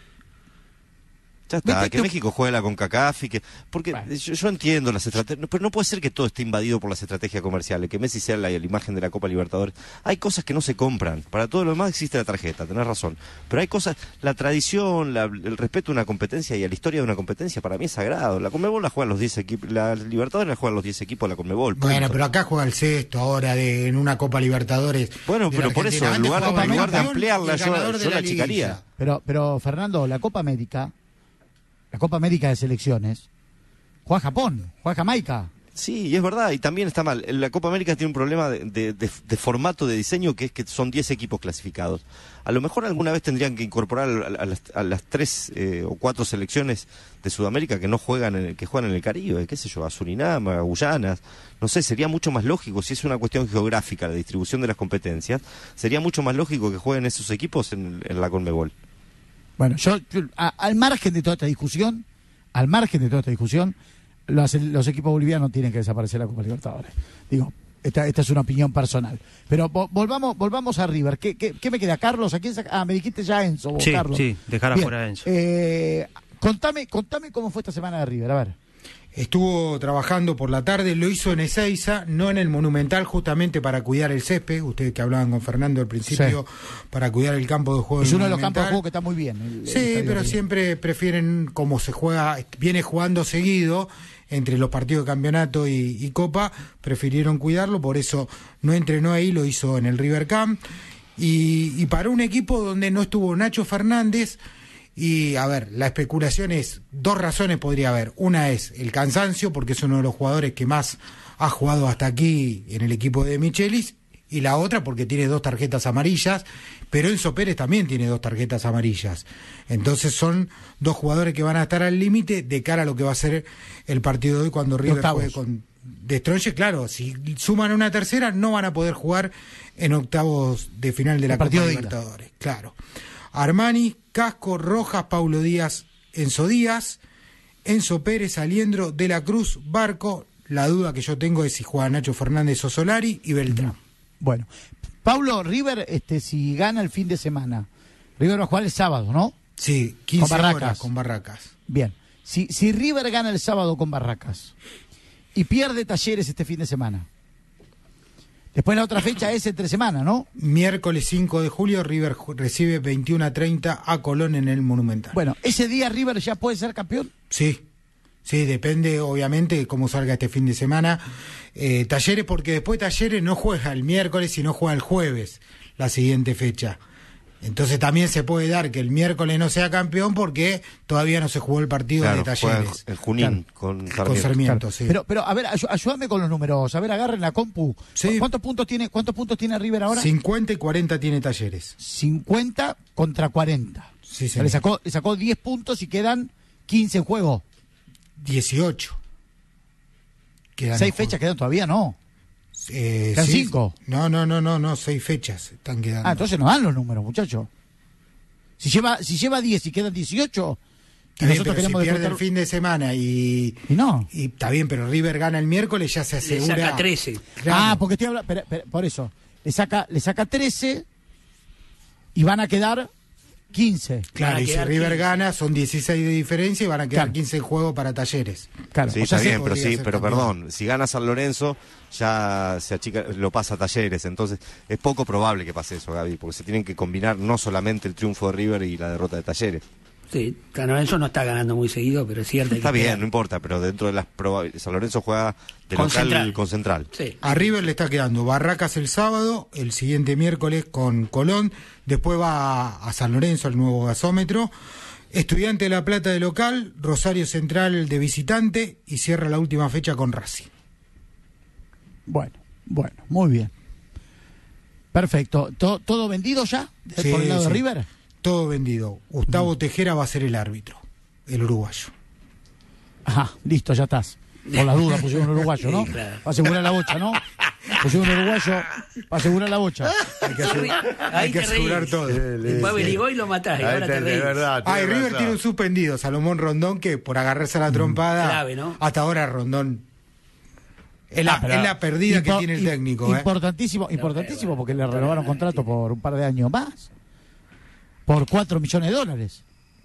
Ya está, que México juegue con CACAF y que... Porque yo entiendo las estrategias, pero no puede ser que todo esté invadido por las estrategias comerciales, que Messi sea la imagen de la Copa Libertadores. Hay cosas que no se compran, para todo lo demás existe la tarjeta, tenés razón. Pero hay cosas, la tradición, el respeto a una competencia y a la historia de una competencia para mí es sagrado. La Conmebol la juegan los 10 equipos, la Libertadores la juegan los 10 equipos de la Conmebol. Bueno, pero acá juega el sexto ahora en una Copa Libertadores. Bueno, pero por eso, en lugar de ampliarla, yo la achicaría. Pero Fernando, la Copa América de selecciones, juega Japón, juega Jamaica. Sí, y es verdad, y también está mal. La Copa América tiene un problema de formato de diseño, que es que son 10 equipos clasificados. A lo mejor alguna vez tendrían que incorporar a las 3 o 4 selecciones de Sudamérica que no juegan que juegan en el Caribe, qué sé yo, a Surinam, a Guyanas. No sé, sería mucho más lógico, si es una cuestión geográfica, la distribución de las competencias, sería mucho más lógico que jueguen esos equipos en la Conmebol. Bueno, yo al margen de toda esta discusión, los equipos bolivianos tienen que desaparecer de la Copa Libertadores. Digo, esta es una opinión personal. Pero volvamos a River. ¿Qué me queda, Carlos? ¿A quién me dijiste ya Enzo, vos, Carlos? Sí, dejar afuera a Enzo. Contame cómo fue esta semana de River, a ver. Estuvo trabajando por la tarde, lo hizo en Ezeiza, no en el Monumental, justamente para cuidar el césped. Ustedes que hablaban con Fernando al principio, para cuidar el campo de juego. Es uno de los campos de juego que está muy bien. Sí, pero siempre prefieren, como se juega, viene jugando seguido entre los partidos de campeonato y Copa, prefirieron cuidarlo, por eso no entrenó ahí, lo hizo en el River Camp. Y para un equipo donde no estuvo Nacho Fernández. Y, a ver, la especulación es, 2 razones podría haber. Una es el cansancio, porque es uno de los jugadores que más ha jugado hasta aquí en el equipo de Michelis, y la otra porque tiene 2 tarjetas amarillas, pero Enzo Pérez también tiene 2 tarjetas amarillas. Entonces son 2 jugadores que van a estar al límite de cara a lo que va a ser el partido de hoy cuando River juegue con De Strongest. Claro, si suman una tercera no van a poder jugar en octavos de final de la Copa Libertadores. Claro. Armani, Casco, Rojas, Paulo Díaz, Enzo Pérez, Aliendro, De la Cruz, Barco. La duda que yo tengo es si juega Nacho Fernández o Solari y Beltrán. Bueno, Paulo, River, si gana el fin de semana, River va a jugar el sábado, ¿no? Sí, 15 horas con Barracas. Bien, si River gana el sábado con Barracas y pierde Talleres este fin de semana, después la otra fecha es entre semana, ¿no? Miércoles 5 de julio, River recibe 21:30 a Colón en el Monumental. Bueno, ¿ese día River ya puede ser campeón? Sí, depende obviamente de cómo salga este fin de semana. Talleres, porque después Talleres no juega el miércoles, sino juega el jueves, la siguiente fecha. Entonces también se puede dar que el miércoles no sea campeón porque todavía no se jugó el partido de Talleres. El Junín con Sarmiento, sí. Pero a ver, ayúdame con los números. A ver, agarren la compu. Sí. ¿Cuántos puntos tiene River ahora? 50 y 40 tiene Talleres. 50 contra 40. Sí, o sea, le sacó 10 puntos y quedan 15 en juego. 18. 6 fechas quedan todavía, ¿no? ¿Quedan 5? No, 6 fechas están quedando. Entonces no dan los números, muchachos. Si lleva 10 y quedan 18... Nosotros queremos si pierde el fin de semana y está bien, pero River gana el miércoles, ya se asegura. Le saca 13. Claro. Porque estoy hablando, por eso. Le saca 13 y van a quedar 15. Claro, y si River 15. Gana, son 16 de diferencia y van a quedar 15 en juego para Talleres. Claro. Sí, está bien, pero perdón, si gana San Lorenzo, ya se achica, lo pasa a Talleres, entonces es poco probable que pase eso, Gaby, porque se tienen que combinar no solamente el triunfo de River y la derrota de Talleres. Sí, San Lorenzo no está ganando muy seguido, pero es cierto. Está bien, no importa, pero dentro de las probabilidades, San Lorenzo juega de local con Central. Sí. A River le está quedando Barracas el sábado, el siguiente miércoles con Colón, después va a San Lorenzo, al nuevo gasómetro, Estudiante de La Plata de local, Rosario Central de visitante y cierra la última fecha con Racing. Bueno, muy bien. Perfecto. ¿Todo vendido ya? Sí, por el lado de River. Todo vendido. Gustavo Tejera va a ser el árbitro, el uruguayo. Ajá, listo, ya estás. Por las dudas pusieron un uruguayo, ¿no? Sí, claro. Para asegurar la bocha, ¿no? Pusieron un uruguayo para asegurar la bocha. Hay que asegurar todo. Después averiguó y lo matás y ahora te reís. Y River tiene un suspendido, Salomón Rondón, que por agarrarse a la trompada, clave, ¿no? Hasta ahora Rondón es la perdida que tiene el técnico. Importantísimo, porque le renovaron contrato por un par de años más. Por $4 millones.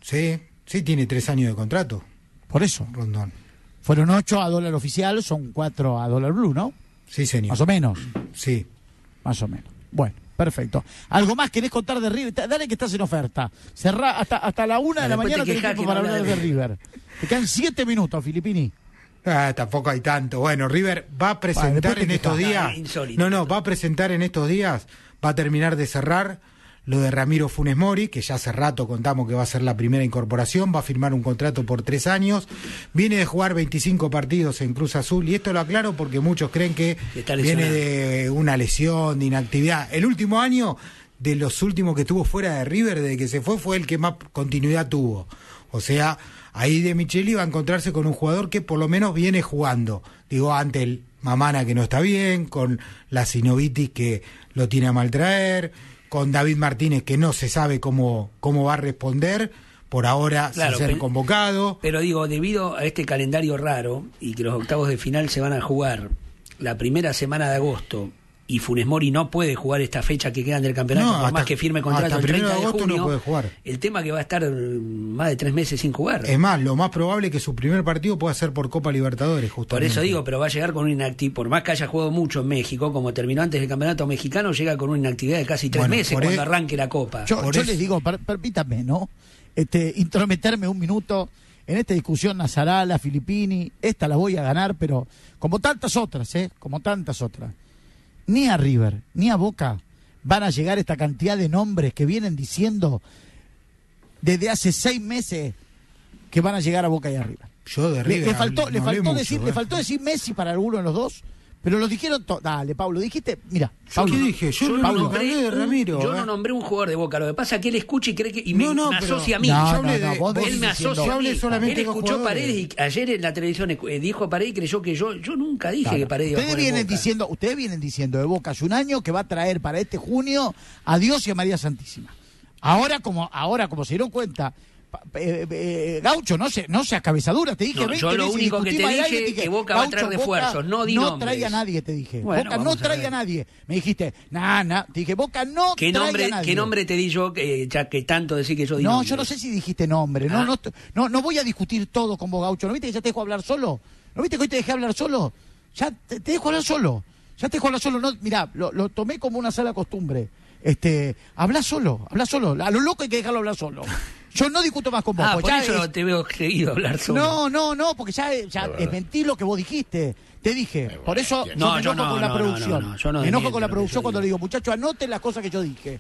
Sí, tiene 3 años de contrato. Por eso. Rondón. Fueron 8 a dólar oficial, son 4 a dólar blue, ¿no? Sí, señor. Más o menos. Sí. Más o menos. Bueno, perfecto. ¿Algo más querés contar de River? Dale que estás en oferta. Cerrá hasta la 1 de la mañana tenés tiempo para hablar de River. Te quedan 7 minutos, Filippini. Tampoco hay tanto. Bueno, River va a presentar en estos días. Va a presentar en estos días. Va a terminar de cerrar lo de Ramiro Funes Mori, que ya hace rato contamos que va a ser la primera incorporación, va a firmar un contrato por 3 años, viene de jugar 25 partidos en Cruz Azul, y esto lo aclaro porque muchos creen que viene de una lesión, de inactividad. El último año, de los últimos que estuvo fuera de River, desde que se fue el que más continuidad tuvo. O sea, ahí De Micheli va a encontrarse con un jugador que por lo menos viene jugando. Digo, ante el Mamana que no está bien, con la sinovitis que lo tiene a maltraer, con David Martínez que no se sabe cómo va a responder, por ahora sin ser convocado. Pero digo, debido a este calendario raro y que los octavos de final se van a jugar la primera semana de agosto y Funes Mori no puede jugar esta fecha que quedan del campeonato, por más que firme contrato el 30 de agosto junio, no puede jugar. El tema que va a estar más de 3 meses sin jugar. Es más, lo más probable es que su primer partido pueda ser por Copa Libertadores, justamente. Por eso digo, pero va a llegar con una inactividad, por más que haya jugado mucho en México, como terminó antes del campeonato mexicano, llega con una inactividad de casi 3 meses cuando arranque la Copa. Yo les digo, permítame, ¿no? Intrometerme un minuto en esta discusión Nazarala, Filippini, esta la voy a ganar, pero como tantas otras, ni a River, ni a Boca van a llegar esta cantidad de nombres que vienen diciendo desde hace 6 meses que van a llegar a Boca y a River. Yo de River le faltó decir Messi para alguno de los dos, pero lo dijeron Dale, Pablo, dijiste, mira, Pablo, ¿qué dije? Yo no nombré de Ramiro. Yo no nombré un jugador de Boca, lo que pasa es que él escucha y cree que me asocia a mí. Él me asocia a mí. Él escuchó a Paredes y ayer en la televisión dijo a Paredes y creyó que yo nunca dije que Paredes iba a jugar en Boca. Ustedes vienen diciendo de Boca hace un año que va a traer para este junio a Dios y a María Santísima. Ahora como se dieron cuenta, Gaucho, no seas cabezadura, te dije. Yo lo único que te dije es que Boca va a traer refuerzos, no di nombres. No trae a nadie, te dije. Bueno, Boca no trae a nadie. Me dijiste, te dije, Boca no trae a nadie. ¿Qué nombre te di yo, ya que tanto decir que yo di nombre? Yo no sé si dijiste nombre. No voy a discutir todo con vos, Gaucho. ¿No viste que ya te dejo hablar solo? ¿No viste que hoy te dejé hablar solo? Ya te dejo hablar solo. No, mirá, lo tomé como una sala costumbre. Habla solo. A lo loco hay que dejarlo hablar solo. Yo no discuto más con vos. Por eso te veo seguido hablar solo. No, porque ya desmentí lo que vos dijiste. Te dije, por eso yo me enojo con la producción. Me enojo con la producción cuando le digo, muchachos, anoten las cosas que yo dije.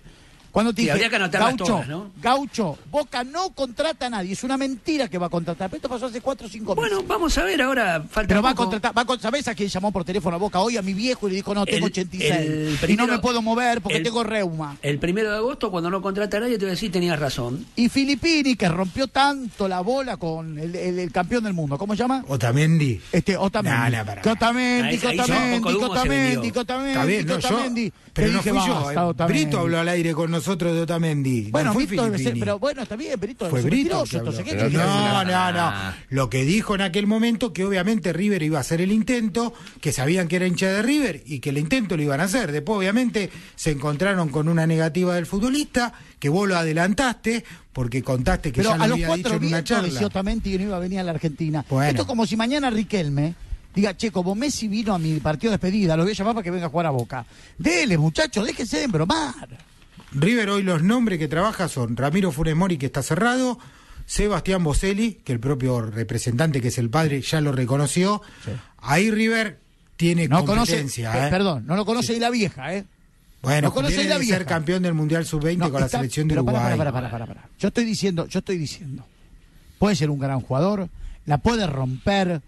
Cuando te Sí, dije, habría que anotarlas Gaucho, todas, ¿no? Gaucho, Boca no contrata a nadie, es una mentira que va a contratar. Pero esto pasó hace 4 o 5 meses. Bueno, vamos a ver ahora, falta Pero va a poco. contratar, ¿sabés a quién llamó por teléfono a Boca hoy? A mi viejo y le dijo, no, tengo 86. el Y primero- no me puedo mover porque el- tengo reuma. El 1 de agosto, cuando no contrata a nadie, te voy a decir, tenías razón. Y Filippini, que rompió tanto la bola con el campeón del mundo, ¿cómo se llama? Otamendi. Otamendi. No, para. Otamendi, Ahí hizo un Otamendi, poco de humo, se Otamendi, vendió. Está bien, no, yo, Otamendi. pero Te no dije, fui yo. basta, Otamendi. Brito habló al aire con nosotros de Otamendi. Bueno, no fue Brito debe ser, Filippini. pero bueno, está bien, Brito Fue es un Brito mentiroso, que habló. entonces, ¿qué Pero quiere? no. Lo que dijo en aquel momento, que obviamente River iba a hacer el intento, que sabían que era hincha de River y que el intento lo iban a hacer. Después, obviamente, se encontraron con una negativa del futbolista, que vos lo adelantaste, porque contaste que Pero ya lo a los había dicho 4 en una vientos decía charla. Otamendi que no iba a venir a la Argentina. Bueno. Esto es como si mañana Riquelme diga, che, como Messi vino a mi partido de despedida, lo voy a llamar para que venga a jugar a Boca. Dele, muchachos, déjense de embromar. River hoy los nombres que trabaja son Ramiro Funes Mori, que está cerrado, Sebastián Boselli, que el propio representante, que es el padre, ya lo reconoció. Sí. Ahí River tiene No conoce, competencia. perdón, no lo conoce ni la vieja, ¿eh? Bueno, no conoce viene ni la de vieja. ser campeón del Mundial Sub-20 No, con la está- selección de pero Uruguay. Para. Yo estoy diciendo, puede ser un gran jugador, la puede romper,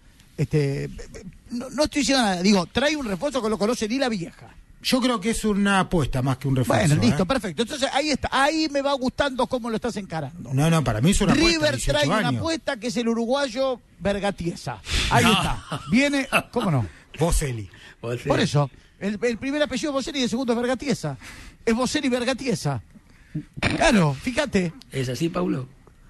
no estoy diciendo nada, digo, trae un refuerzo que lo conoce ni la vieja. Yo creo que es una apuesta más que un refuerzo. Bueno, listo, ¿eh? perfecto. Entonces ahí está, ahí me va gustando cómo lo estás encarando. No, para mí es una apuesta. River 18 trae una años. apuesta que es el uruguayo Vergatiesa. Ahí está. Viene, ¿cómo no? Boselli. Por eso, el primer apellido es Boselli y el segundo es Vergatiesa. Es Boselli Vergatiesa. Claro, fíjate. ¿Es así, Paulo?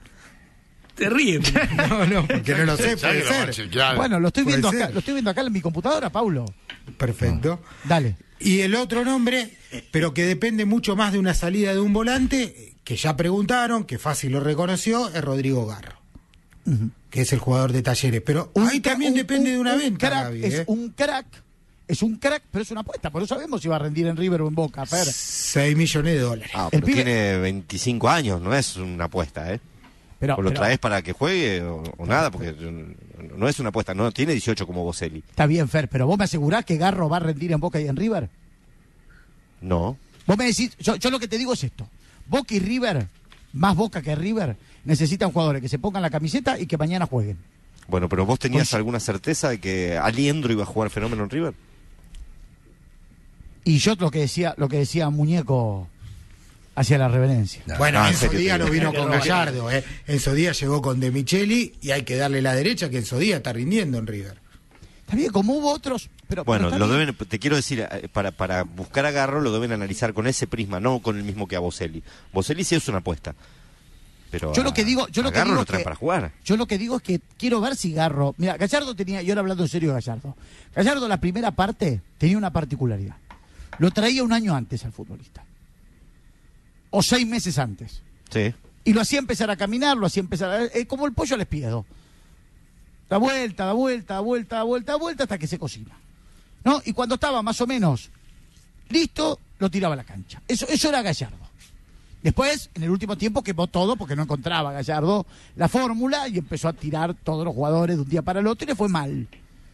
Te ríes. No, porque no lo sé, puede ser. Bueno, lo estoy Puede viendo ser. acá, lo estoy viendo acá en mi computadora, Paulo. Perfecto. Dale. Y el otro nombre, pero que depende mucho más de una salida de un volante, que ya preguntaron, que fácil lo reconoció, es Rodrigo Garro, que es el jugador de Talleres. Pero ahí también depende de una venta, crack, Gaby, es ¿eh? un crack, pero es una apuesta. Por eso sabemos si va a rendir en River o en Boca. Fer. 6 millones de dólares. Pero tiene 25 años, no es una apuesta, ¿eh? Pero, o lo traes para que juegue o nada, porque no es una apuesta, no tiene 18 como Boselli. Está bien, Fer, pero vos me asegurás que Garro va a rendir en Boca y en River. No. Vos me decís, yo lo que te digo es esto. Boca y River, más Boca que River, necesitan jugadores que se pongan la camiseta y que mañana jueguen. Bueno, pero vos tenías Pues- alguna certeza de que Aliendro iba a jugar Fenómeno en River. Y yo lo que decía Muñeco hacia la reverencia. Bueno, en Enzo serio, Díaz te no digo. vino con Gallardo. Enzo Díaz llegó con De Micheli y hay que darle la derecha, que Enzo Díaz está rindiendo en River. Está bien, como hubo otros. Pero Bueno, está lo bien. deben, te quiero decir, para buscar a Garro lo deben analizar con ese prisma, no con el mismo que a Boselli. Boselli sí es una apuesta. Pero Yo lo que digo, a Garro lo traen que- para jugar. Yo lo que digo es que quiero ver si Garro. Mira, Gallardo tenía, y ahora hablando en serio de Gallardo. Gallardo, la primera parte, tenía una particularidad. Lo traía un año antes al futbolista. O 6 meses antes. Sí. Y lo hacía empezar a caminar, lo hacía empezar a. Como el pollo al espiedo. Da vuelta, hasta que se cocina. ¿No? Y cuando estaba más o menos listo, lo tiraba a la cancha. Eso era Gallardo. Después, en el último tiempo, quemó todo porque no encontraba Gallardo la fórmula y empezó a tirar todos los jugadores de un día para el otro y le fue mal.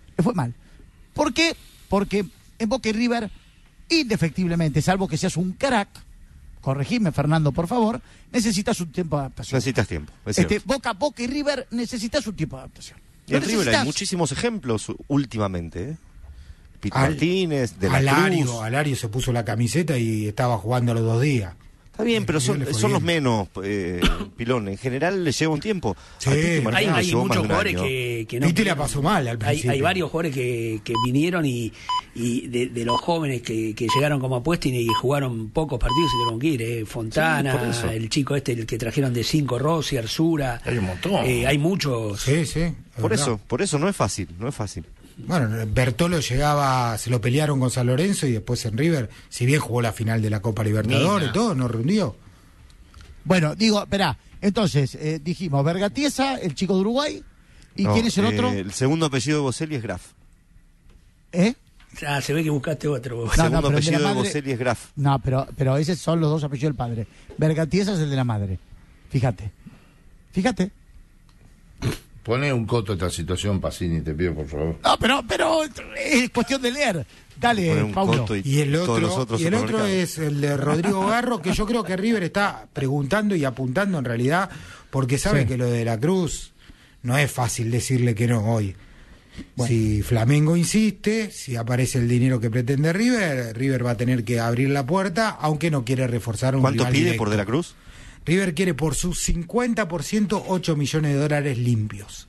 ¿Por qué? Porque en Boca y River, indefectiblemente, salvo que seas un crack, corregime, Fernando, por favor, necesitas un tiempo de adaptación. Necesitas tiempo. Es cierto. Boca y River necesitas un tiempo de adaptación. Y en Lo River hay necesitas. muchísimos ejemplos últimamente. Pito Al- Martínez, De la Cruz. Alario se puso la camiseta y estaba jugando a los 2 días. Está bien, pero River le fue son los bien. menos, Pilón. En general le lleva un tiempo. Sí, A Piti Martínez le Hay llevó más muchos de un jugadores año. que no. Piti la pasó mal al principio. Hay varios jugadores que vinieron y de los jóvenes que llegaron como apuesta y jugaron pocos partidos y tuvieron que ir. Fontana, Sí, por eso. el chico el que trajeron de 5, Rossi, Arzura. Hay un montón. Hay muchos. Sí, sí. es Por verdad. eso no es fácil, no es fácil. Bueno, Bertolo llegaba, se lo pelearon con San Lorenzo y después en River, si bien jugó la final de la Copa Libertadores y todo, no rindió. Bueno, digo, esperá, entonces, dijimos, Vergatiesa, el chico de Uruguay, ¿y No, quién es el otro? El segundo apellido de Boselli es Graf. ¿Eh? Ah, se ve que buscaste otro. No, El segundo pero el de apellido la de madre- Boselli es Graf. No, pero esos son los dos apellidos del padre. Vergatiesa es el de la madre. Fíjate. Pone un coto a esta situación, Pacini, te pido por favor. No, pero es cuestión de leer. Dale, Paulo. Y el otro es el de Rodrigo Garro, que yo creo que River está preguntando y apuntando en realidad, porque sabe que lo de la Cruz no es fácil decirle que no hoy. Bueno. Si Flamengo insiste, si aparece el dinero que pretende River va a tener que abrir la puerta, aunque no quiere reforzar un ¿Cuánto rival pide directo. por De la Cruz? River quiere por su 50% 8 millones de dólares limpios.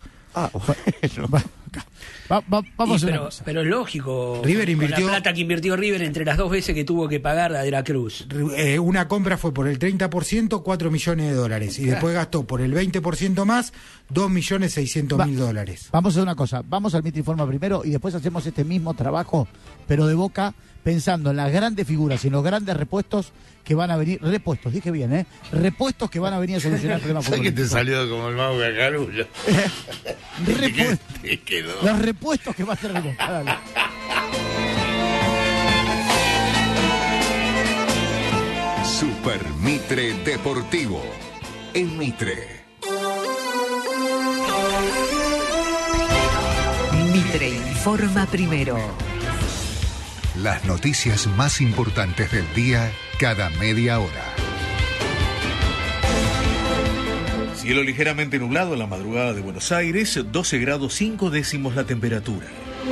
Vamos pero es lógico. River invirtió con la plata que invirtió River entre las 2 veces que tuvo que pagar a De la Cruz. Una compra fue por el 30%, 4 millones de dólares. Y después gastó por el 20% más, 2.600.000 dólares. Vamos a hacer una cosa. Vamos al Mitre Informa primero y después hacemos este mismo trabajo, pero de Boca, pensando en las grandes figuras y en los grandes repuestos que van a venir. Repuestos, dije bien, repuestos que van a venir a solucionar el problema. ¿Sabes que te salió como el mago Cacarulo? Los repuestos que va a hacer el Boca. Dale. Super Mitre Deportivo. En Mitre. Mitre informa primero. Las noticias más importantes del día cada media hora. Cielo ligeramente nublado en la madrugada de Buenos Aires, 12 grados 5 décimos la temperatura.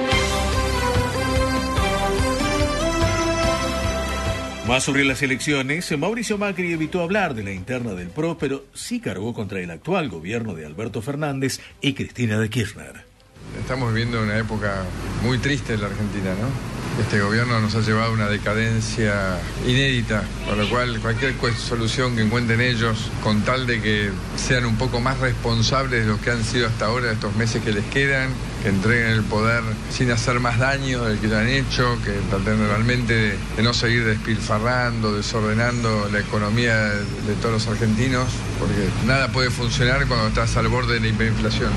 Más sobre las elecciones, Mauricio Macri evitó hablar de la interna del PRO, pero sí cargó contra el actual gobierno de Alberto Fernández y Cristina de Kirchner. Estamos viviendo una época muy triste en la Argentina, ¿no? Este gobierno nos ha llevado a una decadencia inédita, por lo cual cualquier solución que encuentren ellos, con tal de que sean un poco más responsables de lo que han sido hasta ahora estos meses que les quedan, que entreguen el poder sin hacer más daño del que ya han hecho, que traten realmente de no seguir despilfarrando, desordenando la economía de todos los argentinos, porque nada puede funcionar cuando estás al borde de la hiperinflación.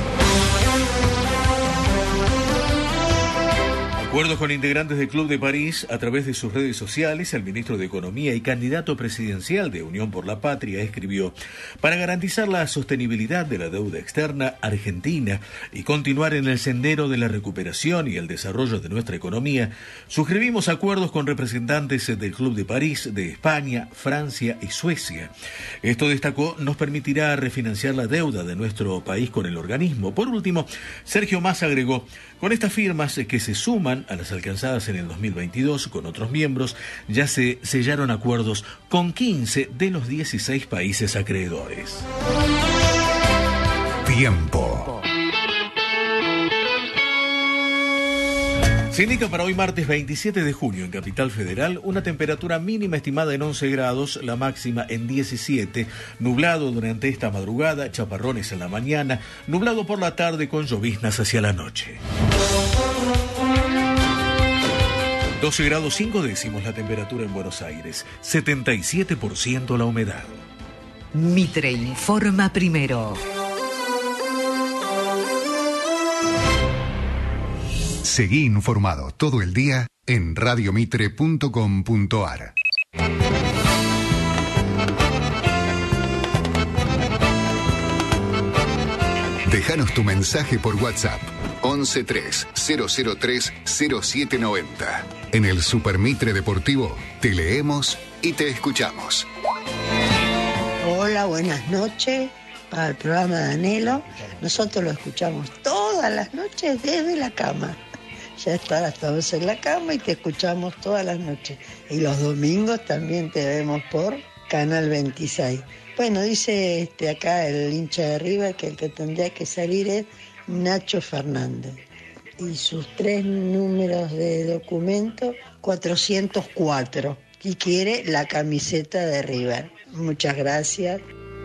Acuerdos con integrantes del Club de París, a través de sus redes sociales, el ministro de Economía y candidato presidencial de Unión por la Patria escribió: para garantizar la sostenibilidad de la deuda externa argentina y continuar en el sendero de la recuperación y el desarrollo de nuestra economía, suscribimos acuerdos con representantes del Club de París, de España, Francia y Suecia. Esto, destacó, nos permitirá refinanciar la deuda de nuestro país con el organismo. Por último, Sergio Massa agregó: con estas firmas que se suman a las alcanzadas en el 2022 con otros miembros, ya se sellaron acuerdos con 15 de los 16 países acreedores. Tiempo. Se indica para hoy martes 27 de junio en Capital Federal una temperatura mínima estimada en 11 grados, la máxima en 17, nublado durante esta madrugada, chaparrones en la mañana, nublado por la tarde con lloviznas hacia la noche. 12 grados 5 décimos la temperatura en Buenos Aires, 77% la humedad. Mitre informa primero. Seguí informado todo el día en radiomitre.com.ar. Déjanos tu mensaje por WhatsApp 1130030790. En el Super Mitre Deportivo te leemos y te escuchamos. Hola, buenas noches. Para el programa de Anhelo, nosotros lo escuchamos todas las noches desde la cama. Ya estamos en la cama y te escuchamos todas las noches. Y los domingos también te vemos por Canal 26. Bueno, dice acá el hincha de River que el que tendría que salir es Nacho Fernández. Y sus 3 números de documento, 404. Y quiere la camiseta de River. Muchas gracias.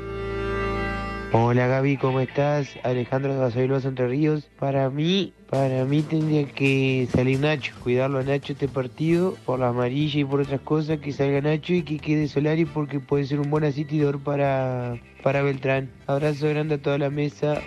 Hola Gaby, ¿cómo estás? Alejandro de Basavilbaso, Entre Ríos. Para mí tendría que salir Nacho, cuidarlo a Nacho este partido, por la amarilla y por otras cosas, que salga Nacho y que quede Solari porque puede ser un buen asistidor para Beltrán. Abrazo grande a toda la mesa.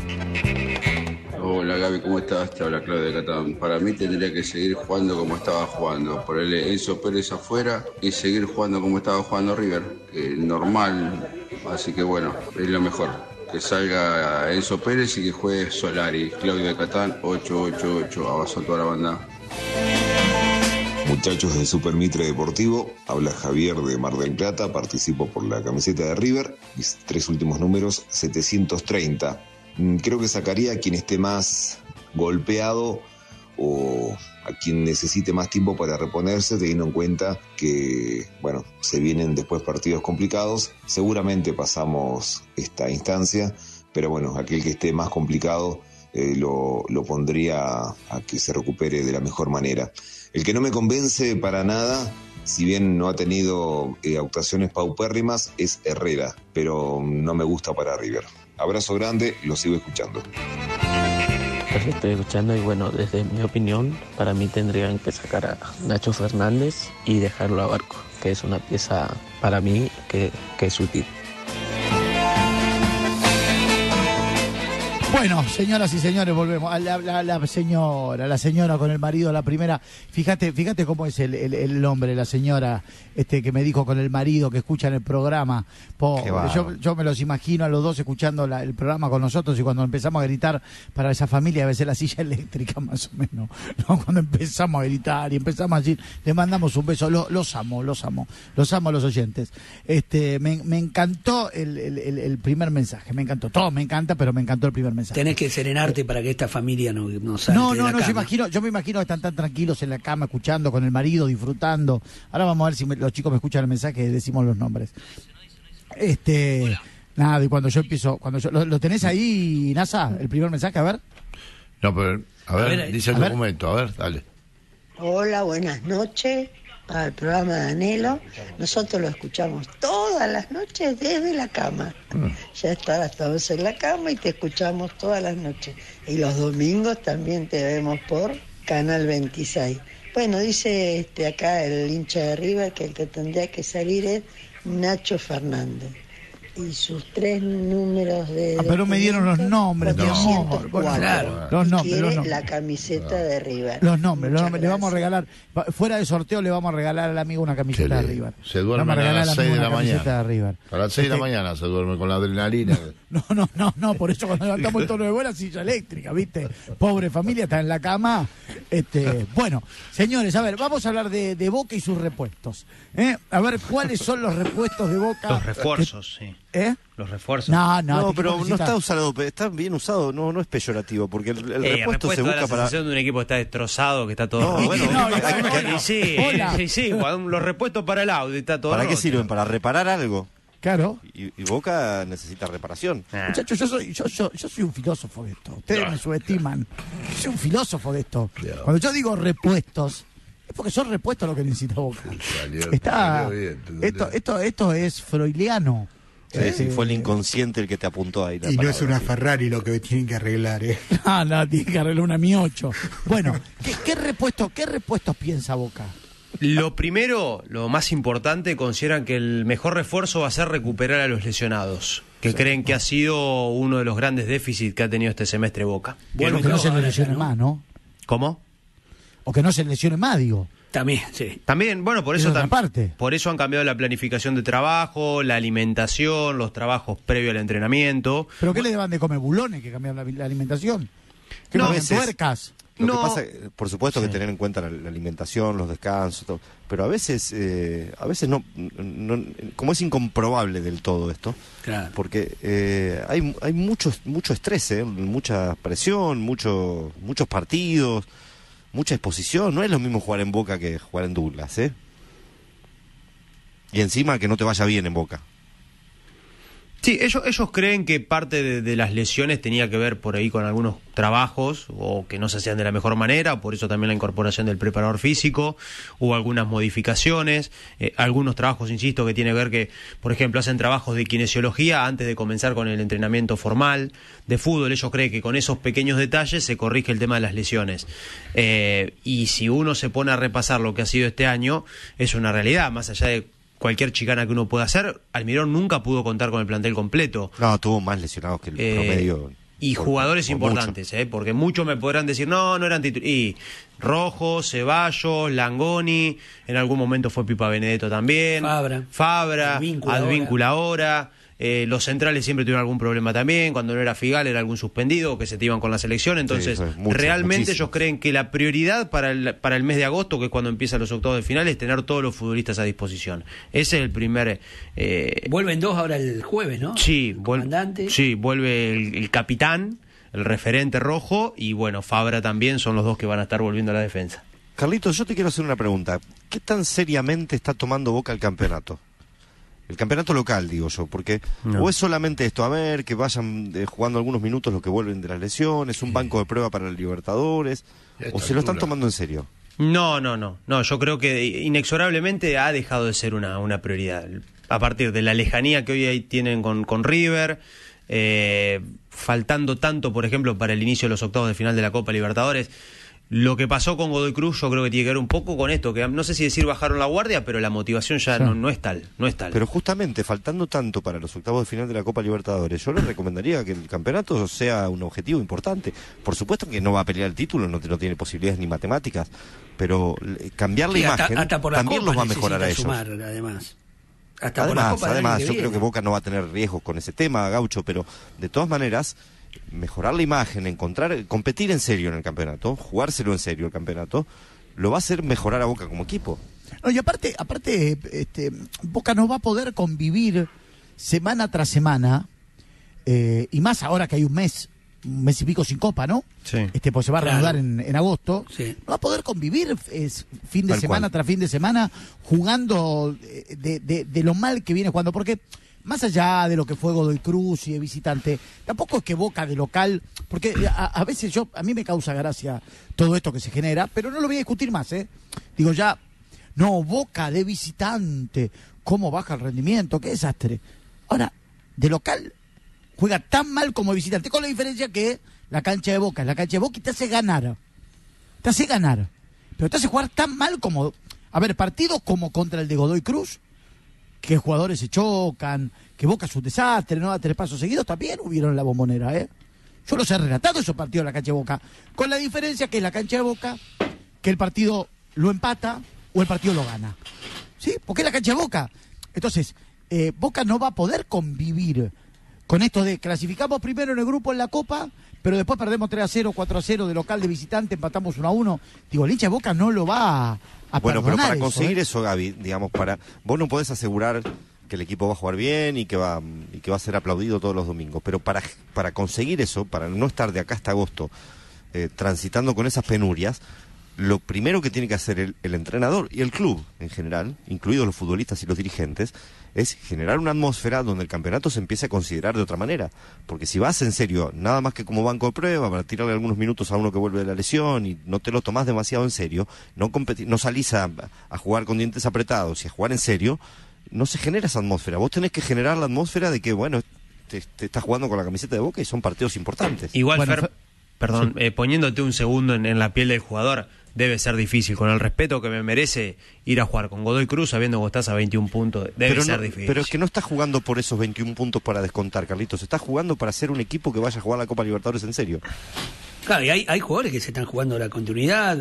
Hola Gaby, ¿cómo estás? Te habla Claudio de Catán. Para mí tendría que seguir jugando como estaba jugando, ponerle Enzo Pérez afuera y seguir jugando como estaba jugando River, normal, así que bueno, es lo mejor. que salga Enzo Pérez y que juegue Solari. Claudio de Catán, 888, abrazo a toda la banda. Muchachos de Super Mitre Deportivo, habla Javier de Mar del Plata, participo por la camiseta de River, mis 3 últimos números, 730. Creo que sacaría a quien esté más golpeado o a quien necesite más tiempo para reponerse, teniendo en cuenta que, bueno, se vienen después partidos complicados. Seguramente pasamos esta instancia, pero bueno, aquel que esté más complicado lo pondría a que se recupere de la mejor manera. El que no me convence para nada, si bien no ha tenido actuaciones paupérrimas, es Herrera, pero no me gusta para River. Abrazo grande, lo sigo escuchando. Pues estoy escuchando y bueno, desde mi opinión, para mí tendrían que sacar a Nacho Fernández y dejarlo a Barco, que es una pieza para mí que es útil. Bueno, señoras y señores, volvemos. La señora con el marido, la primera. Fíjate cómo es el hombre, la señora que me dijo con el marido que escucha en el programa. Yo me los imagino a los dos escuchando el programa con nosotros y cuando empezamos a gritar para esa familia, a veces la silla eléctrica más o menos, ¿no? Cuando empezamos a gritar y empezamos a decir, le mandamos un beso, los amo a los oyentes. Me encantó el primer mensaje, me encantó, todo me encanta, pero me encantó el primer mensaje. Tenés que serenarte para que esta familia no salga de la cama. Yo me imagino que están tan tranquilos en la cama, escuchando con el marido, disfrutando. Ahora vamos a ver si los chicos me escuchan el mensaje y decimos los nombres. Nada, y cuando yo empiezo, ¿lo tenés ahí, NASA? El primer mensaje, a ver. No, pero, a ver, dice el documento, a ver, dale. Hola, buenas noches. Al programa de Anhelo, nosotros lo escuchamos todas las noches desde la cama. Ya estamos en la cama y te escuchamos todas las noches. Y los domingos también te vemos por Canal 26. Bueno, dice acá el hincha de River que el que tendría que salir es Nacho Fernández. Y sus 3 números de... pero me dieron los nombres, mi amor. Claro. Los nombres, quiere la camiseta de River. Los nombres, le vamos a regalar, fuera de sorteo le vamos a regalar al amigo una camiseta de River. Se duerme a las 6 de la mañana. A las 6 de la mañana se duerme con la adrenalina. No, por eso cuando levantamos el tono de buena silla eléctrica, ¿viste? Pobre familia, está en la cama. Bueno, señores, a ver, vamos a hablar de Boca y sus repuestos. A ver, ¿cuáles son los repuestos de Boca? Los refuerzos, sí. Los refuerzos. No, pero no está usado, está bien usado, no es peyorativo, porque el repuesto se busca la para... sensación de un equipo que está destrozado, que está todo roto. Sí, los repuestos para el audio está todo ¿Para roto. qué sirven? ¿Para reparar algo? Claro. Y Boca necesita reparación. Muchachos, yo soy un filósofo de esto. Ustedes me subestiman. Yo soy un filósofo de esto. Cuando yo digo repuestos, es porque son repuestos lo que necesita Boca. Esto es freudiano. Sí, fue el inconsciente el que te apuntó ahí. Y no es una Ferrari lo que tienen que arreglar, No, tienen que arreglar una Mi 8. Bueno, ¿qué repuestos piensa Boca? Lo primero, lo más importante, consideran que el mejor refuerzo va a ser recuperar a los lesionados, que creen que ha sido uno de los grandes déficits que ha tenido este semestre Boca. Bueno, que no se lesione más, ¿no? ¿Cómo? O que no se lesione más, digo. También, sí. También, bueno, por eso han cambiado la planificación de trabajo, la alimentación, los trabajos previos al entrenamiento. ¿Pero qué le daban de comer? ¿Bulones que cambiaron la alimentación? ¿Que no comen tuercas? Lo que pasa, por supuesto que tener en cuenta la alimentación, los descansos, todo, pero a veces no, como es incomprobable del todo esto, claro. Porque hay mucho estrés, mucha presión, muchos partidos, mucha exposición. No es lo mismo jugar en Boca que jugar en Douglas, y encima que no te vaya bien en Boca. Sí, ellos creen que parte de las lesiones tenía que ver por ahí con algunos trabajos o que no se hacían de la mejor manera, por eso también la incorporación del preparador físico, hubo algunas modificaciones, algunos trabajos, insisto, que tiene que ver que, por ejemplo, hacen trabajos de kinesiología antes de comenzar con el entrenamiento formal de fútbol. Ellos creen que con esos pequeños detalles se corrige el tema de las lesiones. Y si uno se pone a repasar lo que ha sido este año, es una realidad, más allá de cualquier chicana que uno pueda hacer, Almirón nunca pudo contar con el plantel completo. No, tuvo más lesionados que el promedio. Y jugadores importantes, porque muchos me podrán decir, no eran titulares. Y Rojo, Ceballos, Langoni, en algún momento fue Pipa Benedetto también. Fabra, Advíncula ahora. los centrales siempre tuvieron algún problema también, cuando no era Figal era algún suspendido, que se te iban con la selección, entonces realmente ellos creen que la prioridad para el mes de agosto, que es cuando empiezan los octavos de final, es tener todos los futbolistas a disposición. Ese es el primer... Vuelven dos ahora el jueves, ¿no? Sí, vuelve el capitán, el referente rojo, y bueno, Fabra también, son los dos que van a estar volviendo a la defensa. Carlitos, yo te quiero hacer una pregunta. ¿Qué tan seriamente está tomando Boca el campeonato? El campeonato local, digo yo, porque o es solamente esto, a ver, que vayan jugando algunos minutos los que vuelven de las lesiones, un banco de prueba para los Libertadores, o se lo están tomando en serio. No, yo creo que inexorablemente ha dejado de ser una prioridad. A partir de la lejanía que hoy tienen con River, faltando tanto, por ejemplo, para el inicio de los octavos de final de la Copa Libertadores. Lo que pasó con Godoy Cruz yo creo que tiene que ver un poco con esto, que no sé si decir bajaron la guardia, pero la motivación ya no es tal. Pero justamente, faltando tanto para los octavos de final de la Copa Libertadores, yo les recomendaría que el campeonato sea un objetivo importante. Por supuesto que no va a pelear el título, no tiene posibilidades ni matemáticas, pero cambiar la imagen hasta por la también Copa los va a mejorar a ellos. Sumar, además, yo creo que Boca no va a tener riesgos con ese tema, Gaucho, pero de todas maneras... mejorar la imagen, competir en serio en el campeonato, jugárselo en serio el campeonato, lo va a hacer mejorar a Boca como equipo. No, y aparte, Boca no va a poder convivir semana tras semana, y más ahora que hay un mes y pico sin Copa, ¿no? Sí. Pues se va a reanudar en agosto. Sí. No va a poder convivir fin de semana tras fin de semana jugando de lo mal que viene jugando, porque... Más allá de lo que fue Godoy Cruz y de visitante, tampoco es que Boca de local, porque a veces a mí me causa gracia todo esto que se genera, pero no lo voy a discutir más, Digo ya, no, Boca de visitante, cómo baja el rendimiento, qué desastre. Ahora, de local juega tan mal como visitante, con la diferencia que la cancha de Boca es la cancha de Boca y te hace ganar, pero te hace jugar tan mal como, partidos como contra el de Godoy Cruz, que jugadores se chocan, que Boca es un desastre, no da 3 pasos seguidos, también hubieron en la Bombonera, Yo los he relatado esos partidos en la cancha de Boca, con la diferencia que en la cancha de Boca, que el partido lo empata o el partido lo gana. ¿Sí? Porque es la cancha de Boca. Entonces, Boca no va a poder convivir con esto de clasificamos primero en el grupo en la Copa, pero después perdemos 3-0, 4-0 de local de visitante, empatamos 1-1. Digo, el hincha de Boca no lo va a bueno, pero para eso, conseguir eso, Gaby, digamos, vos no podés asegurar que el equipo va a jugar bien y que va a ser aplaudido todos los domingos, pero para conseguir eso, para no estar de acá hasta agosto transitando con esas penurias, lo primero que tiene que hacer el entrenador y el club en general, incluidos los futbolistas y los dirigentes, es generar una atmósfera donde el campeonato se empiece a considerar de otra manera. Porque si vas en serio, nada más que como banco de prueba, para tirarle algunos minutos a uno que vuelve de la lesión y no te lo tomás demasiado en serio, no salís a jugar con dientes apretados y a jugar en serio, no se genera esa atmósfera. Vos tenés que generar la atmósfera de que, bueno, te estás jugando con la camiseta de Boca y son partidos importantes. Igual, bueno, perdón, poniéndote un segundo en la piel del jugador, debe ser difícil, con el respeto que me merece ir a jugar con Godoy Cruz sabiendo que estás a 21 puntos, debe ser difícil. Pero es que no estás jugando por esos 21 puntos para descontar, Carlitos, estás jugando para ser un equipo que vaya a jugar la Copa Libertadores en serio. Claro, y hay jugadores que se están jugando la continuidad,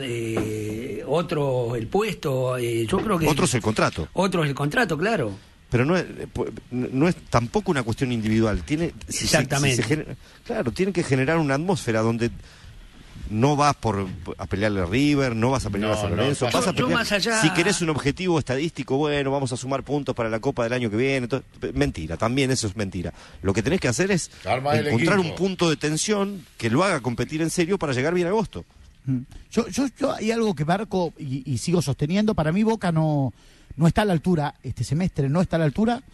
otros el puesto, yo creo que... Otros el contrato. Otros el contrato, claro. Pero no es tampoco una cuestión individual. Exactamente. Claro, tiene que generar una atmósfera donde no vas a pelearle a River, no vas a pelear a San Lorenzo, vas a pelear. Si querés un objetivo estadístico, bueno, vamos a sumar puntos para la Copa del año que viene. Entonces, mentira, también eso es mentira. Lo que tenés que hacer es encontrar un punto de tensión que lo haga competir en serio para llegar bien a agosto. Yo hay algo que marco y sigo sosteniendo. Para mí Boca no está a la altura, este semestre no está a la altura,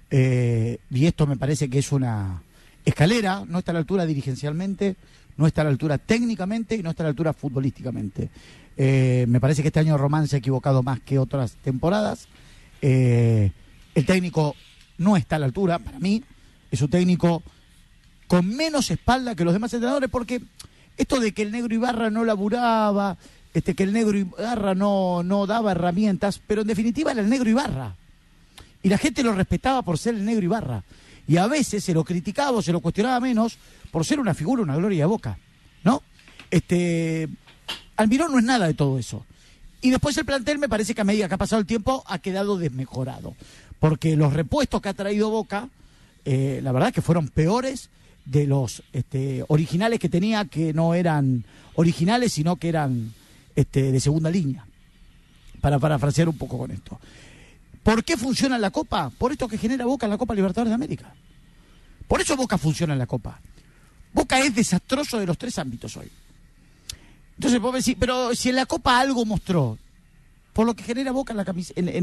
y esto me parece que es una escalera, no está a la altura dirigencialmente, no está a la altura técnicamente y no está a la altura futbolísticamente. Me parece que este año Román se ha equivocado más que otras temporadas. El técnico no está a la altura, para mí, es un técnico con menos espalda que los demás entrenadores, porque esto de que el Negro Ibarra no laburaba, que el Negro Ibarra no daba herramientas, pero en definitiva era el Negro Ibarra. Y la gente lo respetaba por ser el Negro Ibarra. Y a veces se lo criticaba o se lo cuestionaba menos por ser una figura, una gloria de Boca, ¿no? Almirón no es nada de todo eso. Y después el plantel me parece que a medida que ha pasado el tiempo ha quedado desmejorado. Porque los repuestos que ha traído Boca la verdad que fueron peores de los originales que tenía, que no eran originales, sino que eran de segunda línea. Para parafrasear un poco con esto. ¿Por qué funciona la Copa? Por esto que genera Boca en la Copa Libertadores de América. Por eso Boca funciona en la Copa. Boca es desastroso de los 3 ámbitos hoy. Entonces vos decís, pero si en la Copa algo mostró, por lo que genera Boca en la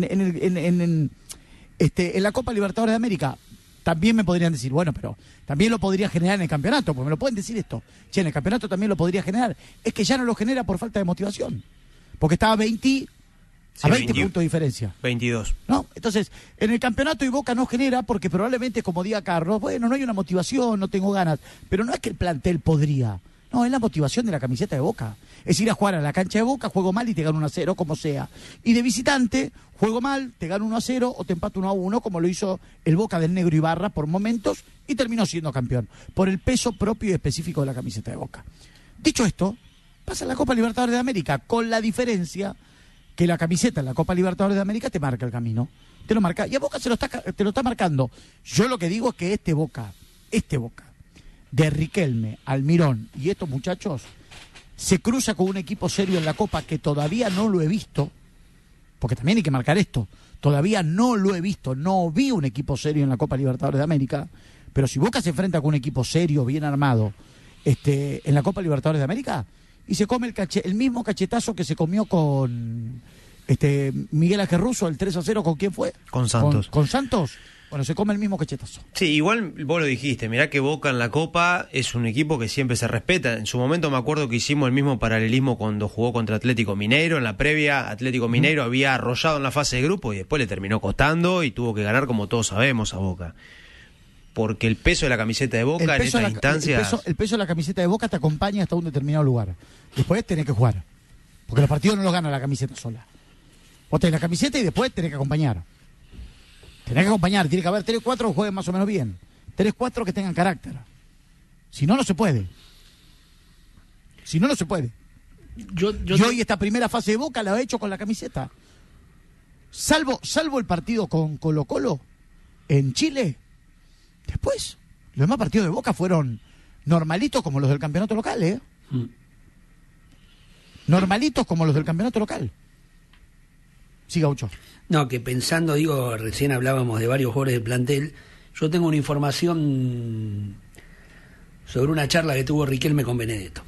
en la Copa Libertadores de América, también me podrían decir, bueno, pero también lo podría generar en el campeonato, porque me lo pueden decir esto. Che, en el campeonato también lo podría generar. Es que ya no lo genera por falta de motivación. Porque estaba a 20 puntos de diferencia. 22. ¿No? Entonces, en el campeonato y Boca no genera porque probablemente, como diga Carlos, bueno, no hay una motivación, no tengo ganas. Pero no es que el plantel podría. No, es la motivación de la camiseta de Boca. Es ir a jugar a la cancha de Boca, juego mal y te gano 1-0, como sea. Y de visitante, juego mal, te gano 1-0 o te empato 1-1, como lo hizo el Boca del Negro Ibarra por momentos y terminó siendo campeón. Por el peso propio y específico de la camiseta de Boca. Dicho esto, pasa la Copa Libertadores de América, con la diferencia que la camiseta en la Copa Libertadores de América te marca el camino. Te lo marca. Y a Boca te lo está marcando. Yo lo que digo es que este Boca, de Riquelme, Almirón y estos muchachos, se cruza con un equipo serio en la Copa que todavía no lo he visto, porque también hay que marcar esto, todavía no lo he visto, no vi un equipo serio en la Copa Libertadores de América, pero si Boca se enfrenta con un equipo serio, bien armado, en la Copa Libertadores de América, y se come el mismo cachetazo que se comió con Miguel Ángel Russo, el 3-0, ¿con quién fue? Con Santos. ¿Con Santos? Bueno, se come el mismo cachetazo. Sí, igual vos lo dijiste, mirá que Boca en la Copa es un equipo que siempre se respeta. En su momento me acuerdo que hicimos el mismo paralelismo cuando jugó contra Atlético Mineiro. En la previa, Atlético Mineiro había arrollado en la fase de grupo y después le terminó costando y tuvo que ganar, como todos sabemos, a Boca. Porque el peso de la camiseta de Boca en estas instancias... El peso de la camiseta de Boca te acompaña hasta un determinado lugar. Después tenés que jugar. Porque los partidos no los gana la camiseta sola. Vos tenés la camiseta y después tenés que acompañar. Tenés que acompañar, tiene que haber 3-4 que jueguen más o menos bien. 3-4 que tengan carácter. Si no, no se puede. Si no, no se puede. Yo hoy esta primera fase de Boca la he hecho con la camiseta. Salvo el partido con Colo-Colo en Chile. Después, los demás partidos de Boca fueron normalitos como los del campeonato local, ¿eh? Normalitos como los del campeonato local. Sí, Gaucho. No, que pensando, recién hablábamos de varios jugadores del plantel. Yo tengo una información sobre una charla que tuvo Riquelme con Benedetto.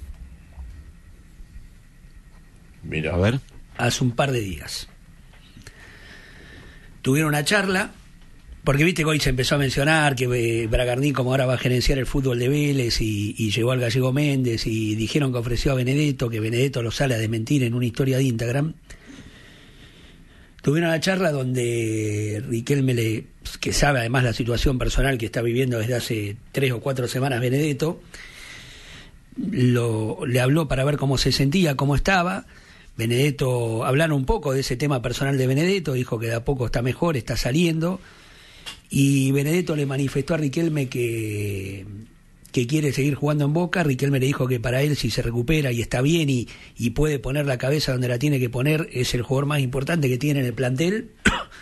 Mira, a ver. Hace un par de días. Tuvieron una charla, porque viste que hoy se empezó a mencionar que Bragarnik como ahora va a gerenciar el fútbol de Vélez y llegó al Gallego Méndez y dijeron que ofreció a Benedetto, que Benedetto lo sale a desmentir en una historia de Instagram. Tuvieron una charla donde Riquelme, que sabe además la situación personal que está viviendo desde hace 3 o 4 semanas Benedetto, le habló para ver cómo se sentía, cómo estaba. Benedetto, hablaron un poco de ese tema personal de Benedetto, dijo que de a poco está mejor, está saliendo, y Benedetto le manifestó a Riquelme que quiere seguir jugando en Boca. Riquelme le dijo que para él, si se recupera y está bien y puede poner la cabeza donde la tiene que poner, es el jugador más importante que tiene en el plantel.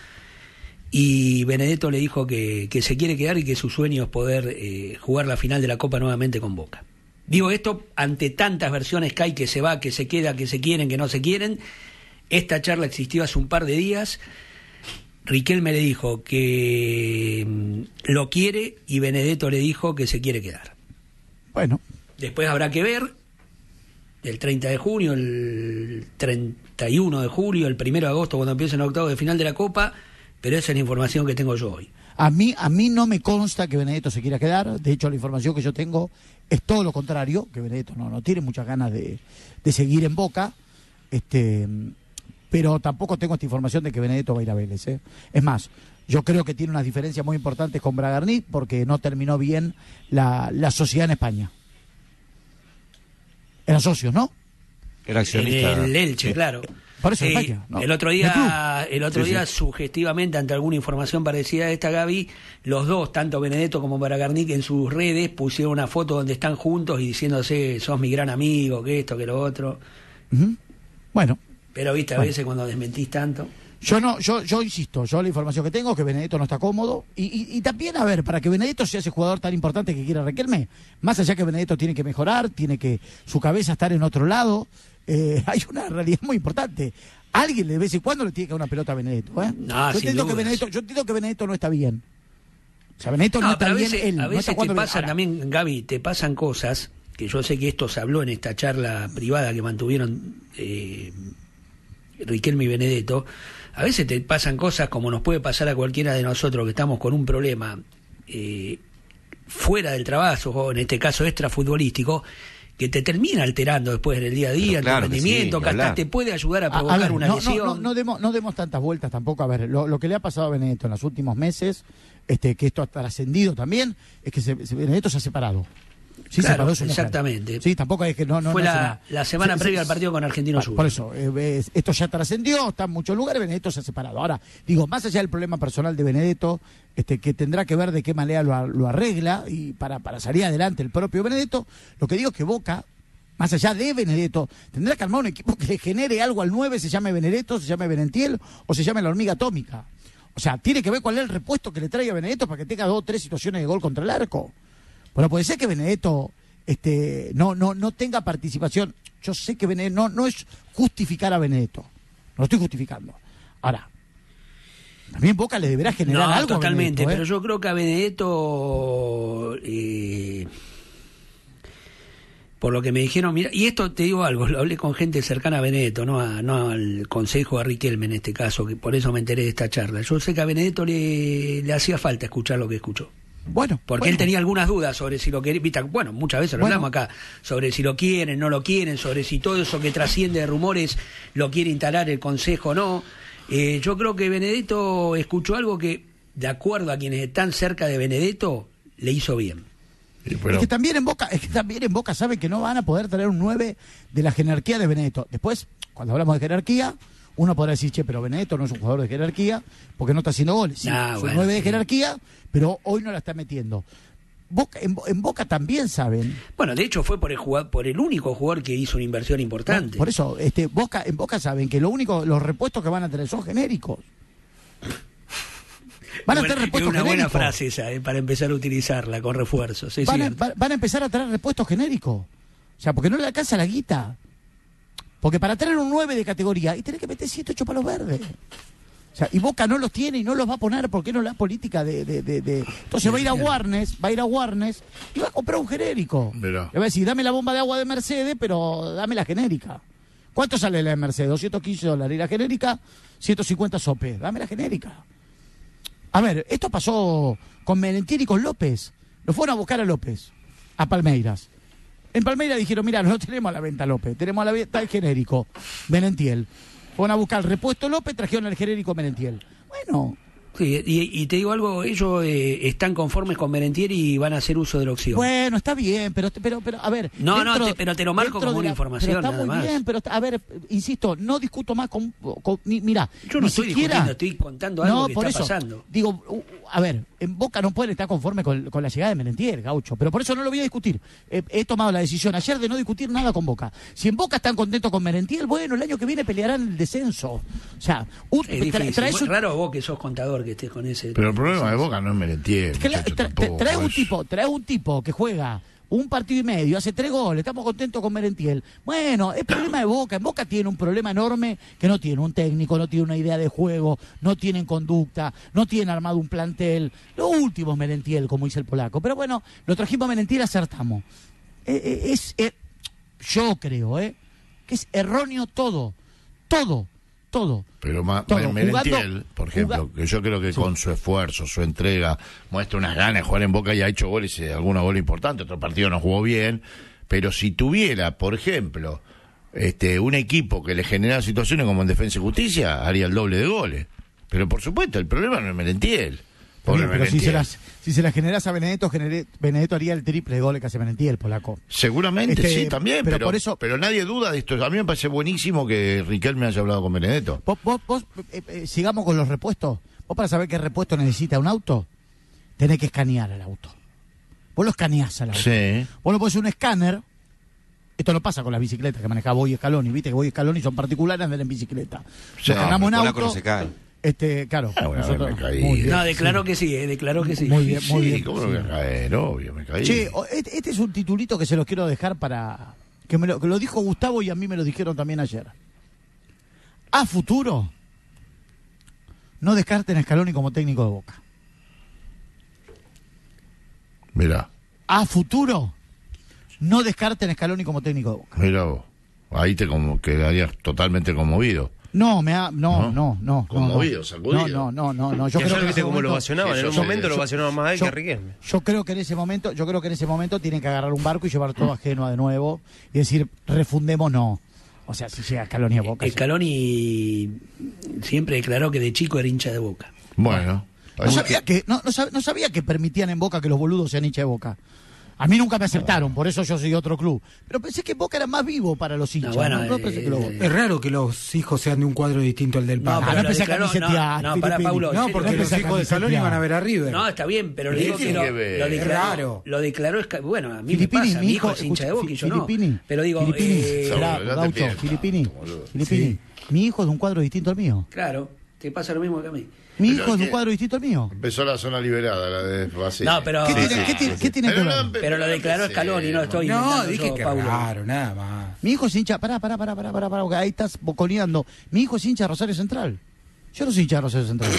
Y Benedetto le dijo que se quiere quedar y que su sueño es poder jugar la final de la Copa nuevamente con Boca. Digo esto ante tantas versiones que hay, que se va, que se queda, que se quieren, que no se quieren. Esta charla existió hace un par de días. Riquelme le dijo que lo quiere y Benedetto le dijo que se quiere quedar. Bueno. Después habrá que ver el 30 de junio, el 31 de julio, el 1 de agosto, cuando empiecen los octavos de final de la Copa, pero esa es la información que tengo yo hoy. A mí no me consta que Benedetto se quiera quedar. De hecho, la información que yo tengo es todo lo contrario, que Benedetto no tiene muchas ganas de seguir en Boca. Pero tampoco tengo esta información de que Benedetto va a ir a Vélez, ¿eh? Es más, yo creo que tiene unas diferencias muy importantes con Bragarnik porque no terminó bien la sociedad en España. Eran socios, ¿no? Era accionista. El Elche, claro. Por eso España, ¿no? El otro día sugestivamente, ante alguna información parecida a esta, Gaby, los dos, tanto Benedetto como Bragarnik, en sus redes pusieron una foto donde están juntos y diciéndose, sos mi gran amigo, que esto, que lo otro. Bueno. Pero viste, a veces cuando desmentís tanto. Yo insisto, yo la información que tengo es que Benedetto no está cómodo y también, a ver, para que Benedetto sea ese jugador tan importante que quiere Riquelme, más allá que Benedetto tiene que mejorar, tiene que su cabeza estar en otro lado, hay una realidad muy importante. Alguien de vez en cuando le tiene que dar una pelota a Benedetto, ¿eh? No, yo entiendo que Benedetto no está bien. O sea, Benedetto no está bien, él a no veces está te pasan ahora, también, Gaby, te pasan cosas que yo sé que esto se habló en esta charla privada que mantuvieron Riquelme y Benedetto. A veces te pasan cosas como nos puede pasar a cualquiera de nosotros que estamos con un problema fuera del trabajo, o en este caso extrafutbolístico, que te termina alterando después en el día a día, claro tu rendimiento, que hasta te puede ayudar a provocar ver, una lesión. No demos tantas vueltas tampoco. A ver, lo que le ha pasado a Benedetto en los últimos meses, que esto ha trascendido también, es que Benedetto se ha separado. Sí, claro, separó su mujer. exactamente. Sí, tampoco es que no fue la semana previa al partido con Argentino Sur. Por eso, esto ya trascendió, está en muchos lugares, Benedetto se ha separado. Ahora, digo, más allá del problema personal de Benedetto, que tendrá que ver de qué manera lo arregla, y para salir adelante el propio Benedetto, lo que digo es que Boca, más allá de Benedetto, tendrá que armar un equipo que le genere algo al 9, se llame Benedetto, se llame Benentiel, o se llame la hormiga atómica. O sea, tiene que ver cuál es el repuesto que le traiga Benedetto para que tenga 2 o 3 situaciones de gol contra el arco. Bueno, puede ser que Benedetto no tenga participación. Yo sé que Benedetto no es justificar a Benedetto. No lo estoy justificando. Ahora, también Boca le deberá generar algo totalmente, a Benedetto, pero yo creo que a Benedetto, por lo que me dijeron, mira, y esto te digo algo, lo hablé con gente cercana a Benedetto, no al consejo de Riquelme en este caso, que por eso me enteré de esta charla. Yo sé que a Benedetto le hacía falta escuchar lo que escuchó. Porque él tenía algunas dudas sobre si lo quería, bueno, muchas veces lo hablamos acá, sobre si lo quieren, no lo quieren, sobre si todo eso que trasciende de rumores lo quiere instalar el consejo o no. Yo creo que Benedetto escuchó algo que, de acuerdo a quienes están cerca de Benedetto, le hizo bien. Pero... Es que también en Boca saben que no van a poder traer un 9 de la jerarquía de Benedetto. Después, cuando hablamos de jerarquía, uno podrá decir, pero Benedetto no es un jugador de jerarquía porque no está haciendo goles. Sí, es un 9 de jerarquía, pero hoy no la está metiendo. En Boca también saben. Bueno, de hecho fue por el único jugador que hizo una inversión importante. Bueno, por eso, en Boca saben que los repuestos que van a tener son genéricos. Van a tener repuestos genéricos. Una buena frase esa, para empezar a utilizarla con refuerzos. Van a empezar a traer repuestos genéricos. O sea, porque no le alcanza la guita. Porque para tener un 9 de categoría, y tenés que meter 7, 8 palos verdes. O sea, y Boca no los tiene y no los va a poner porque no la política de... Entonces va a ir a Warnes y va a comprar un genérico. Le va a decir, dame la bomba de agua de Mercedes, pero dame la genérica. ¿Cuánto sale la de Mercedes? $215. Y la genérica, 150 sopes. Dame la genérica. A ver, esto pasó con Merentiel y con López. Lo fueron a buscar a López, a Palmeiras. En Palmeiras dijeron, mira, no tenemos a la venta López, tenemos a la venta el genérico, Merentiel. Fueron a buscar el repuesto López, trajeron el genérico Merentiel. Bueno. Sí, y te digo algo, ellos están conformes con Merentiel y van a hacer uso de la opción. Bueno, está bien, pero a ver... pero te lo marco como una información, pero está muy bien, pero a ver, insisto, no discuto más mira, yo no estoy discutiendo, estoy contando algo que está pasando. Digo, a ver, en Boca no pueden estar conformes con la llegada de Merentiel, Gaucho, pero por eso no lo voy a discutir. He tomado la decisión ayer de no discutir nada con Boca. Si en Boca están contentos con Merentiel, bueno, el año que viene pelearán el descenso. O sea, es difícil. Raro vos que sos contador que estés con ese... Pero el problema de Boca no es Merentiel. Traes un tipo que juega un partido y medio, hace 3 goles, estamos contentos con Merentiel. Bueno, es problema de Boca. En Boca tiene un problema enorme que no tiene un técnico, no tiene una idea de juego, no tienen conducta, no tienen armado un plantel. Lo último es Merentiel, como dice el polaco. Pero bueno, lo trajimos a Merentiel, acertamos. Yo creo, que es erróneo todo. Pero Merentiel, por ejemplo, que yo creo que con su esfuerzo, su entrega, muestra unas ganas de jugar en Boca y ha hecho goles, algunos goles importantes, otro partido no jugó bien, pero si tuviera, por ejemplo, un equipo que le genera situaciones como en Defensa y Justicia, haría el doble de goles. Pero por supuesto, el problema no es Merentiel. Pero si se las generas a Benedetto, Benedetto haría el triple de goles que hace Merentiel, polaco. Seguramente sí, también, pero nadie duda de esto. A mí me parece buenísimo que Riquelme haya hablado con Benedetto. Vos sigamos con los repuestos. Vos para saber qué repuesto necesita un auto, tenés que escanear el auto. Vos lo escaneás al auto. Sí. Vos lo pones un escáner Esto no pasa con las bicicletas que manejaba Boy y Scaloni, viste que Boy y Scaloni son particulares, andan en bicicleta. Sí, Nos ganamos en el auto. polaco no se cae. Claro, bueno, nosotros, me caí. muy bien, No, declaró que sí, declaró que sí. Muy bien, muy Sí, bien. ¿cómo no me voy a caer? Obvio, me caí. Che, este es un titulito que se los quiero dejar para... Que lo dijo Gustavo y a mí me lo dijeron también ayer. A futuro, no descarten a Scaloni como técnico de Boca. Mirá, A futuro, no descarten a Scaloni como técnico de Boca. mirá vos. Ahí te quedarías totalmente conmovido. No. Conmovido, sacudido. No. Yo Que creo ayer que viste cómo lo ovacionaban. En un momento lo yo- ovacionaban más a él que a Riquelme. Yo creo que en ese momento tienen que agarrar un barco y llevar todo a Génova de nuevo y decir, refundemos, no. O sea, si llega Scaloni a Boca. Scaloni siempre declaró que de chico era hincha de Boca. Bueno. No sabía que permitían en Boca que los boludos sean hinchas de Boca. A mí nunca me aceptaron, por eso yo soy otro club. Pero pensé que Boca era más vivo para los hinchas. No pensé que Es raro que los hijos sean de un cuadro distinto al del padre. pero no empecé a declaró- camisetear, no, para Filippini. Paulo. No, en porque serio, los hijos de Scaloni van a ver a River. No, está bien, pero le ¿Qué digo que tiene que ver? lo declaró. Raro. Lo declaró, bueno, a mí Filippini, me pasa, mi hijo es hincha de Boca y yo no. Filippini, Pero digo, Filippini, Saúl, no te Gaucho, pierdas, Filippini, boludo. Filippini. Mi hijo es de un cuadro distinto al mío. claro, te pasa lo mismo que a mí. Mi Pero hijo es de un ¿qué? cuadro distinto al mío. Empezó la zona liberada, la de Basile. No, pero ¿Qué tiene que Pero ver? no, pero lo declaró Scaloni, no estoy No, inventando dije yo, que Paulo. raro, nada más. Mi hijo es hincha, pará, porque ahí estás boconeando. Mi hijo es hincha de Rosario Central. Yo no soy hincha de Rosario Central.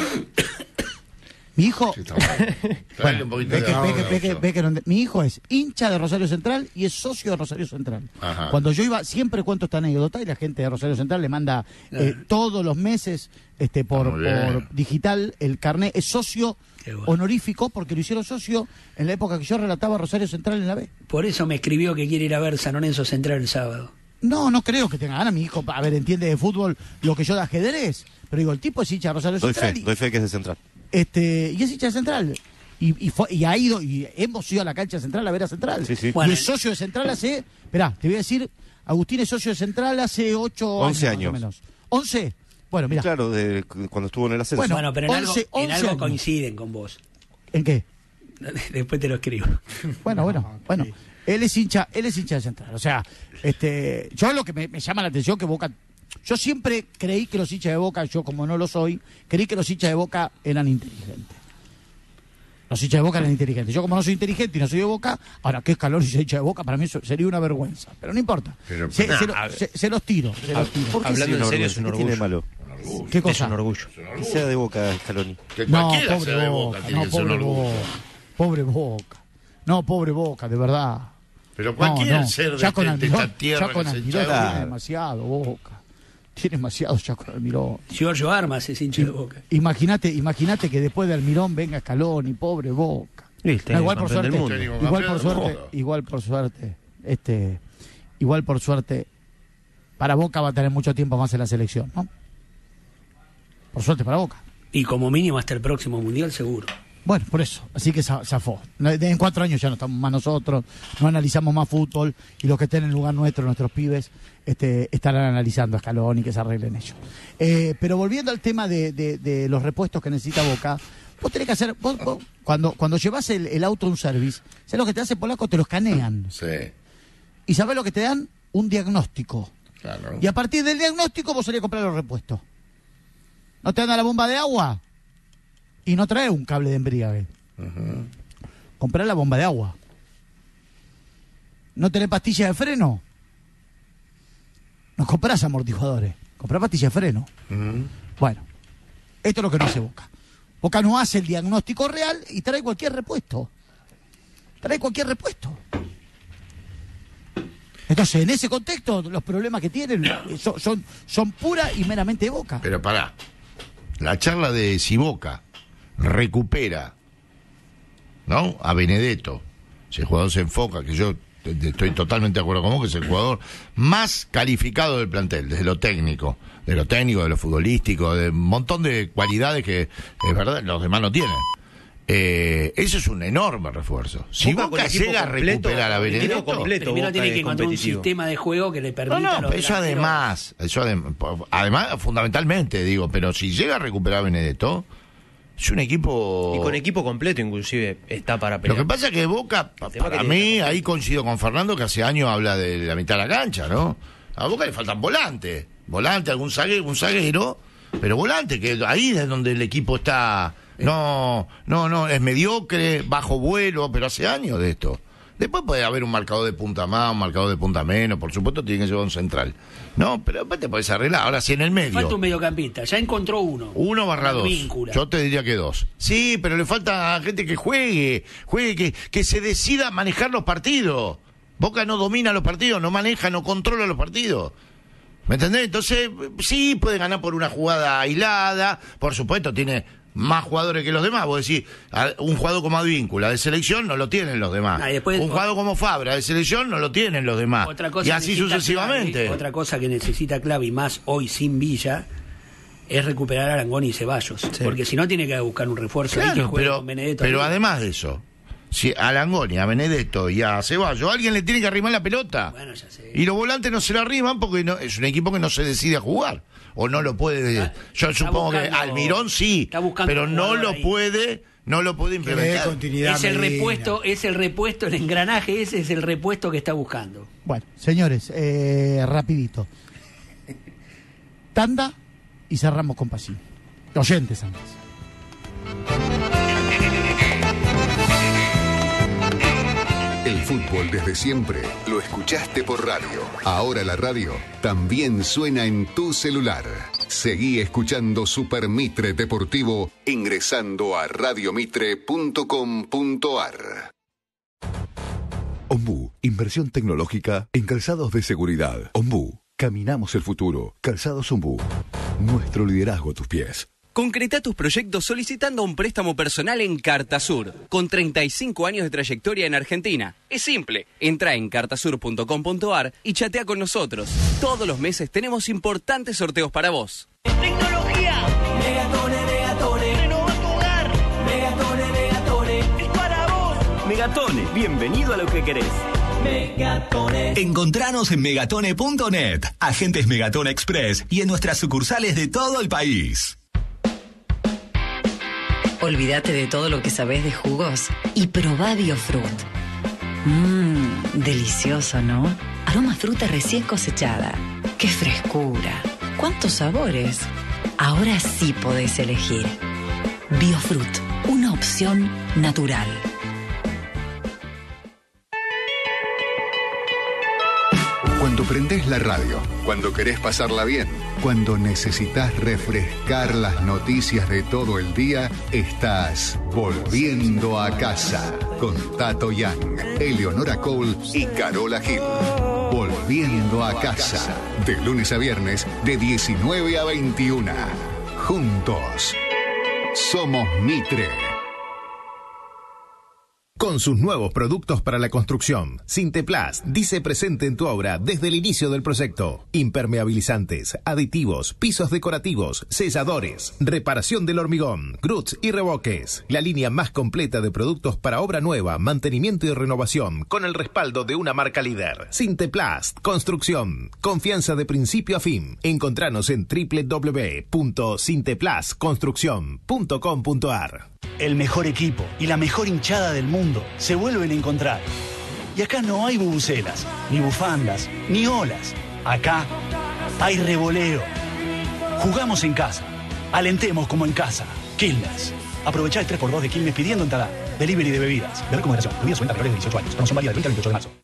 Mi hijo... Traele un poquito de agua, Gaucho. Ve que no ent- mi hijo es hincha de Rosario Central y es socio de Rosario Central. Ajá. Cuando yo iba, siempre cuento esta anécdota y la gente de Rosario Central le manda todos los meses por Muy bien. digital el carnet. Es socio honorífico porque lo hicieron socio en la época que yo relataba Rosario Central en la B. Por eso me escribió que quiere ir a ver San Lorenzo Central el sábado. No creo que tenga ganas mi hijo. A ver, entiende de fútbol lo que yo de ajedrez. Pero digo, el tipo es hincha de Rosario Doy Central. fe que es de Central. Y es hincha de Central. Y ha ido, y hemos ido a la cancha Central a ver a Central. Sí, sí. Y Bueno, es socio de Central hace, esperá, te voy a decir, Agustín es socio de Central hace 11 años. Más o menos. ¿11? Bueno, mira. Claro, cuando estuvo en el ascenso. Bueno, Bueno, pero en 11 algo años. coinciden con vos. ¿En qué? Después te lo escribo. Bueno. Él es hincha de Central. O sea, yo lo que me llama la atención que Boca... Yo siempre creí que los hinchas de Boca, yo como no lo soy, creí que los hinchas de Boca eran inteligentes. Los hinchas de Boca eran inteligentes. Yo como no soy inteligente y no soy de Boca, ahora que Scaloni sea hincha de Boca, para mí eso sería una vergüenza. Pero no importa. Pero- Se los tiro. ¿Por qué Hablando sí, en serio, una es un vergüenza? ¿Qué tiene de malo? ¿Qué Es cosa? un orgullo. Que sea de Boca, Scaloni. Que No, cualquiera pobre sea de Boca, Boca, tiene que ser un pobre orgullo. Boca. Pobre Boca. No, pobre Boca, de verdad. Pero cualquiera No, ser ya de con esta Almirón, tierra ya con que se Almirón echa- tiene demasiado Boca. Tiene demasiado ya con Almirón. Giorgio Armas es hincha de Boca. Imagínate que después de Almirón venga Scaloni, pobre Boca. Listo, No, igual por campeón del suerte, mundo. igual por suerte, para Boca va a tener mucho tiempo más en la selección, ¿no? Por suerte para Boca. Y como mínimo hasta el próximo Mundial seguro. Bueno, por eso, así que zafó. En 4 años ya no estamos más nosotros, no analizamos más fútbol y los que estén en el lugar nuestro, nuestros pibes, estarán analizando a Scaloni, que se arreglen ellos. Pero volviendo al tema de los repuestos que necesita Boca, vos tenés que hacer, vos, cuando llevas el auto a un service, ¿sabés lo que te hace Polaco? Te lo escanean. Sí, ¿Y sabés lo que te dan? Un diagnóstico. claro. Y a partir del diagnóstico vos salís a comprar los repuestos. ¿No te dan la bomba de agua? Y no trae un cable de embriague. Comprá la bomba de agua. ¿No tenés pastillas de freno? No comprás amortiguadores. Comprá pastillas de freno. Bueno, esto es lo que no hace Boca. Boca no hace el diagnóstico real y trae cualquier repuesto. Entonces, en ese contexto, los problemas que tienen son pura y meramente Boca. Pero pará. La charla de si Boca recupera, ¿no? A Benedetto, si el jugador se enfoca, que yo estoy totalmente de acuerdo con vos, que es el jugador más calificado del plantel, desde lo técnico, de lo futbolístico, de un montón de cualidades que, es verdad, los demás no tienen. Eso es un enorme refuerzo. Si Boca Boca con equipo llega a completo, recuperar a equipo Benedetto, completo. Primero Boca tiene es que encontrar un competitivo. sistema de juego que le permita a los pero eso delanteros. además, fundamentalmente digo, pero si llega a recuperar a Benedetto, Es un equipo... Y con equipo completo inclusive está para pelear. Lo que pasa es que Boca, para mí, ahí coincido con Fernando, que hace años habla de la mitad de la cancha, ¿no? A Boca le faltan volantes. Volante, algún zaguero, pero volante, que ahí es donde el equipo está... No, es mediocre, bajo vuelo, pero hace años de esto. Después puede haber un marcador de punta más, un marcador de punta menos, por supuesto tiene que llevar un central. No, pero después te puedes arreglar. Ahora sí en el medio. Falta un mediocampista, ya encontró uno. 1/2. Yo te diría que 2. Sí, pero le falta gente que juegue, que se decida a manejar los partidos. Boca no domina los partidos, no maneja, no controla los partidos. ¿Me entendés? Entonces, sí, puede ganar por una jugada aislada, por supuesto, tiene más jugadores que los demás. Vos decís, un jugador como Advíncula de selección no lo tienen los demás. Un jugador como Fabra de selección no lo tienen los demás. Y así sucesivamente. Clave, otra cosa que necesita Clave, y más hoy sin Villa, es recuperar a Arangón y Ceballos. Sí. Porque si no, tiene que buscar un refuerzo. Claro, ahí que juegue con Benedetto. Pero además de eso, si a Arangón, a Benedetto y a Ceballos, alguien le tiene que arrimar la pelota. Bueno, ya sé. Y los volantes no se la arriman porque no, es un equipo que no se decide a jugar. O no lo puede. Yo supongo que Almirón sí, pero no lo puede implementar. Es el repuesto, el engranaje ese es el repuesto que está buscando. Bueno, señores, rapidito. Tanda y cerramos con Pacín. Oyentes antes. El fútbol desde siempre lo escuchaste por radio. Ahora la radio también suena en tu celular. Seguí escuchando Super Mitre Deportivo ingresando a radiomitre.com.ar. Ombú, inversión tecnológica en calzados de seguridad. Ombú, caminamos el futuro. Calzados Ombú, nuestro liderazgo a tus pies. Concreta tus proyectos solicitando un préstamo personal en Cartasur, con 35 años de trayectoria en Argentina. Es simple, entra en cartasur.com.ar y chatea con nosotros. Todos los meses tenemos importantes sorteos para vos. Tecnología. Megatone. Renova tu hogar. Megatone. Es para vos. Megatone, bienvenido a lo que querés. Megatone. Encontranos en megatone.net, agentes Megatone Express y en nuestras sucursales de todo el país. Olvídate de todo lo que sabés de jugos y probá Biofruit. Delicioso, ¿no? Aroma fruta recién cosechada. ¡Qué frescura! ¿Cuántos sabores? Ahora sí podés elegir. Biofruit, una opción natural. Cuando prendés la radio, cuando querés pasarla bien, cuando necesitas refrescar las noticias de todo el día, estás volviendo a casa con Tato Young, Eleonora Cole y Carola Gil. Volviendo a casa, de lunes a viernes, de 19 a 21. Juntos, somos Mitre. Con sus nuevos productos para la construcción, Sinteplast dice presente en tu obra desde el inicio del proyecto. Impermeabilizantes, aditivos, pisos decorativos, selladores, reparación del hormigón, gruts y revoques. La línea más completa de productos para obra nueva, mantenimiento y renovación, con el respaldo de una marca líder. Sinteplast, construcción, confianza de principio a fin. Encontranos en www.sinteplastconstrucción.com.ar. El mejor equipo y la mejor hinchada del mundo se vuelven a encontrar. Y acá no hay bubucelas, ni bufandas, ni olas. Acá hay revoleo. Jugamos en casa. Alentemos como en casa. Quilmes. Aprovechá el 3x2 de Quilmes pidiendo entrada. Delivery de bebidas. Beber con moderación. Bebidas sueltas menores de 18 años. Promoción válida del 20 al 28 de marzo.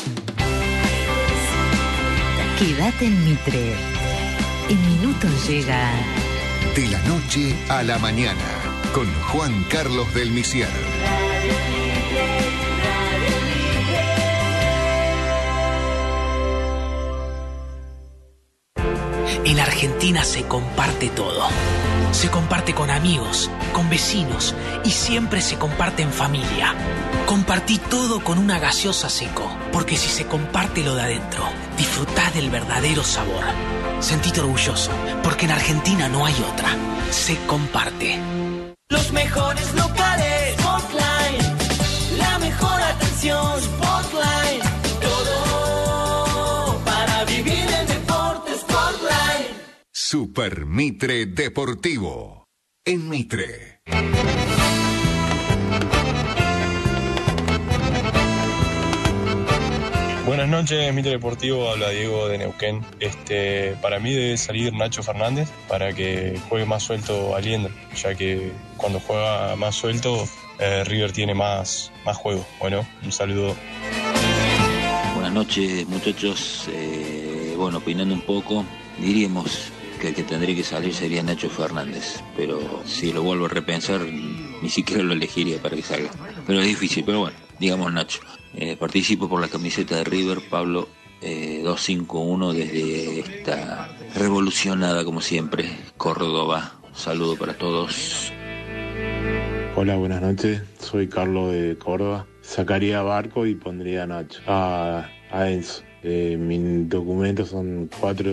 Quédate en Mitre. En minutos llega... De la noche a la mañana, con Juan Carlos del Misier. En Argentina se comparte todo. Se comparte con amigos, con vecinos y siempre se comparte en familia. Compartí todo con una gaseosa Seco, porque si se comparte lo de adentro, disfrutá del verdadero sabor. Sentite orgulloso, porque en Argentina no hay otra. Se comparte. Los mejores locales, Spotline. La mejor atención, Spotline. Todo para vivir el deporte, Spotline. Super Mitre Deportivo. En Mitre. Buenas noches, Mitre Deportivo, habla Diego de Neuquén. Para mí debe salir Nacho Fernández para que juegue más suelto Aliendro, ya que cuando juega más suelto, River tiene más juego. Bueno, un saludo. Buenas noches, muchachos. Opinando un poco, diríamos que el que tendría que salir sería Nacho Fernández, pero si lo vuelvo a repensar, ni siquiera lo elegiría para que salga. Pero es difícil, pero bueno, digamos Nacho. Participo por la camiseta de River, Pablo 251 desde esta revolucionada, como siempre, Córdoba. Saludo para todos. Hola, buenas noches. Soy Carlos de Córdoba. Sacaría a Barco y pondría a Nacho. A Enzo. Mis documentos son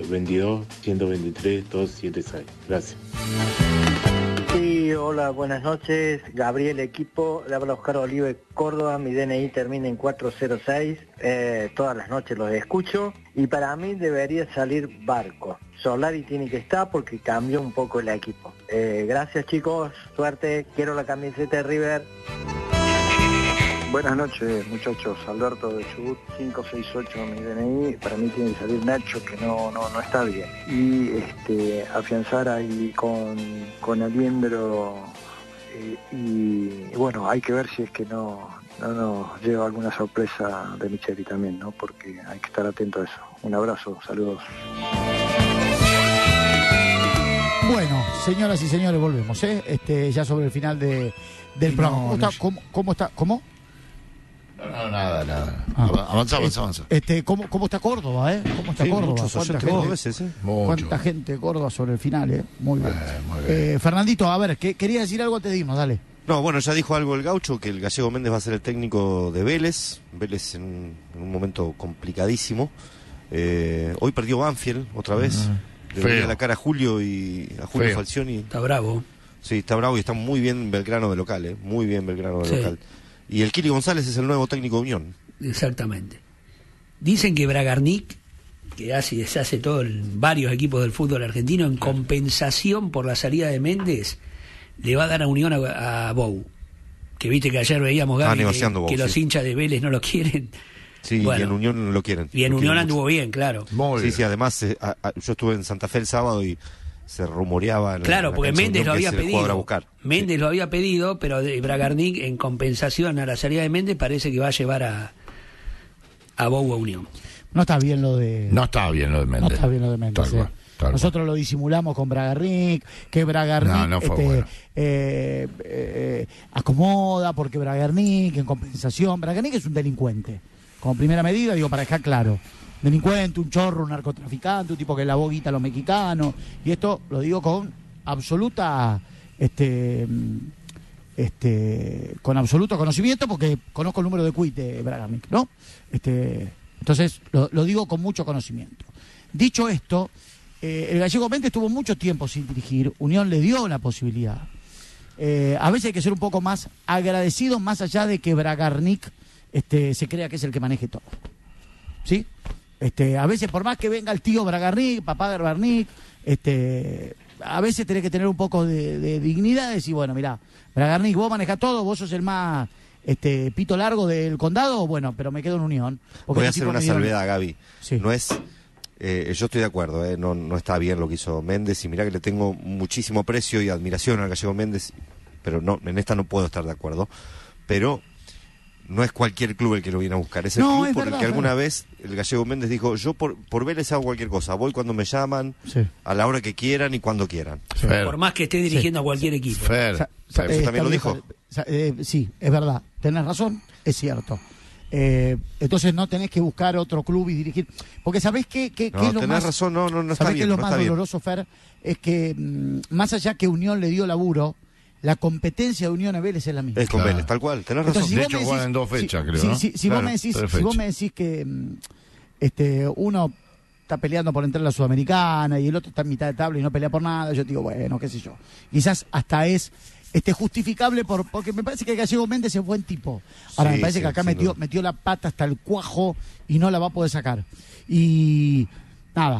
422-123-276. Gracias. Sí, hola, buenas noches. Gabriel Equipo, le habla Oscar Olive, Córdoba. Mi DNI termina en 406. Todas las noches los escucho. Y para mí debería salir Barco. Solari tiene que estar porque cambió un poco el equipo. Gracias, chicos. Suerte. Quiero la camiseta de River. Buenas noches, muchachos. Alberto de Chubut, 568 mi DNI. Para mí tiene que salir Nacho, que no está bien. Y afianzar ahí con Aliendro. Y bueno, hay que ver si es que no nos lleva alguna sorpresa de Micheli también, ¿no? Porque hay que estar atento a eso. Un abrazo, saludos. Bueno, señoras y señores, volvemos, ya sobre el final del programa. ¿Cómo está? ¿Cómo? No, nada. Avanza. ¿Cómo está Córdoba, ¿Cómo está Córdoba? ¿Cuánta gente de Córdoba sobre el final, Muy bien. Muy bien. Fernandito, a ver, quería decir algo antes de irnos, dale. No, bueno, ya dijo algo el Gaucho, que el Gallego Méndez va a ser el técnico de Vélez. Vélez en un momento complicadísimo. Hoy perdió Banfield otra vez. Le veía la cara a Julio Falcioni. Está bravo. Sí, está bravo y está muy bien Belgrano de local, muy bien Belgrano de local. Y el Kili González es el nuevo técnico de Unión. Exactamente. Dicen que Bragarnik, que se hace todo en varios equipos del fútbol argentino, en compensación por la salida de Méndez, le va a dar a Unión a Bou. Que viste que ayer veíamos, Gaby, que los hinchas de Vélez no lo quieren. Sí, bueno, y en Unión lo quieren. Y en Unión anduvo bien, claro. Sí, además yo estuve en Santa Fe el sábado y se rumoreaba. Claro, porque Méndez lo había pedido. Méndez lo había pedido, pero Bragarnik, en compensación a la salida de Méndez, parece que va a llevar a Bou a Unión. No está bien lo de Méndez. No está bien lo de Méndez. Nosotros lo disimulamos con Bragarnik, que Bragarnik acomoda porque Bragarnik en compensación. Bragarnik es un delincuente. Como primera medida, para dejar claro. Delincuente, un chorro, un narcotraficante, un tipo que lavó guita a los mexicanos. Y esto lo digo con absoluta con absoluto conocimiento, porque conozco el número de quit de Bragarnik, ¿no? Entonces lo digo con mucho conocimiento. Dicho esto, el Gallego Méndez estuvo mucho tiempo sin dirigir. Unión le dio la posibilidad. A veces hay que ser un poco más agradecido, más allá de que Bragarnik se crea que es el que maneje todo. ¿Sí? A veces, por más que venga el tío Bragarnik, papá Bragarnik, a veces tenés que tener un poco de dignidad y decir, bueno, mirá, Bragarnik, vos manejás todo, vos sos el más pito largo del condado, bueno, pero me quedo en Unión. Voy a hacer una salvedad, Gaby. Sí. No es... yo estoy de acuerdo, no está bien lo que hizo Méndez, y mirá que le tengo muchísimo aprecio y admiración al Gallego Méndez, pero no, en esta no puedo estar de acuerdo. Pero no es cualquier club el que lo viene a buscar, es el club por el que alguna vez el Gallego Méndez dijo, yo por Vélez hago cualquier cosa, voy cuando me llaman, a la hora que quieran y cuando quieran. Por más que esté dirigiendo a cualquier equipo. ¿Eso también lo dijo? Sí, es verdad, tenés razón, es cierto. Entonces no tenés que buscar otro club y dirigir, porque ¿sabés qué es lo tenés más, razón, no está ¿sabés bien, qué es lo más doloroso, Fer? Es que más allá que Unión le dio laburo, la competencia de Unión a Vélez es la misma. Es con Vélez, tal cual, tenés razón. De hecho, juegan en 2 fechas, creo, ¿no? Si vos me decís que uno está peleando por entrar a la Sudamericana y el otro está en mitad de tabla y no pelea por nada, yo digo, bueno, qué sé yo. Quizás hasta es justificable porque me parece que el Gallego Méndez es buen tipo. Ahora, me parece que acá metió la pata hasta el cuajo y no la va a poder sacar. Y nada,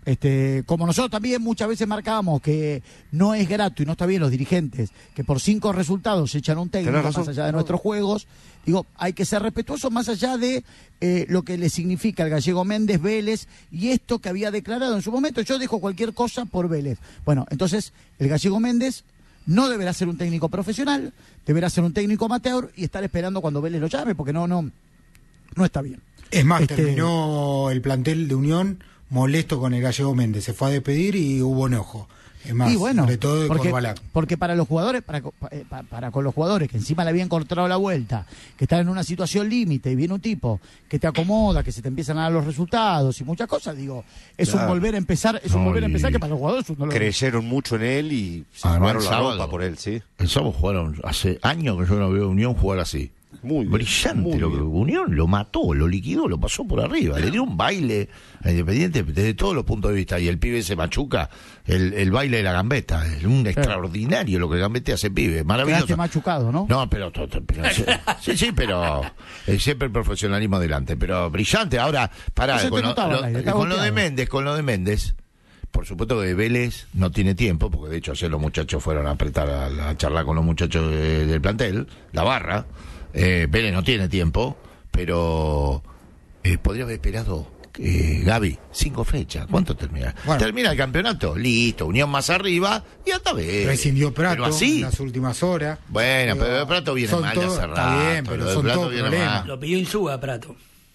Como nosotros también muchas veces marcábamos que no es grato y no está bien los dirigentes, que por 5 resultados se echan un técnico más allá de nuestros juegos, digo, hay que ser respetuosos más allá de lo que le significa el gallego Méndez, Vélez, y esto que había declarado en su momento, yo dejo cualquier cosa por Vélez. Bueno, entonces el gallego Méndez no deberá ser un técnico profesional, deberá ser un técnico amateur y estar esperando cuando Vélez lo llame, porque no está bien. Es más, terminó el plantel de Unión molesto con el gallego Méndez, se fue a despedir y hubo enojo. Es más, y bueno, sobre todo de Corbalán. Porque para los jugadores, para con los jugadores que encima le habían cortado la vuelta, que están en una situación límite y viene un tipo que te acomoda, que se te empiezan a dar los resultados y muchas cosas, digo, es un volver a empezar, que para los jugadores es un dolor. Creyeron mucho en él y se jugaron la ropa por él, sí. El sábado jugaron, hace años que yo no veo a Unión jugar así. Muy bien, brillante, muy bien. Unión lo mató, lo liquidó, lo pasó por arriba, le dio un baile a Independiente desde todos los puntos de vista, y el pibe se machuca, el baile de la gambeta, es un extraordinario lo que gambetea ese pibe, maravilloso. Quedaste machucado, ¿no? No, pero sí, pero siempre el profesionalismo adelante, pero brillante. Ahora, pará, con lo de Méndez, por supuesto que Vélez no tiene tiempo, porque de hecho ayer los muchachos fueron a apretar a charlar con los muchachos del plantel, la barra. Vélez no tiene tiempo, pero podría haber esperado, Gaby, 5 fechas. ¿Cuánto termina? Bueno, termina el campeonato, listo, Unión más arriba y hasta Vélez. Rescindió Prato en las últimas horas. Bueno, pero Prato viene mal de hace rato. Está bien, pero son todos problemas. Lo pidió Insúa a Prato.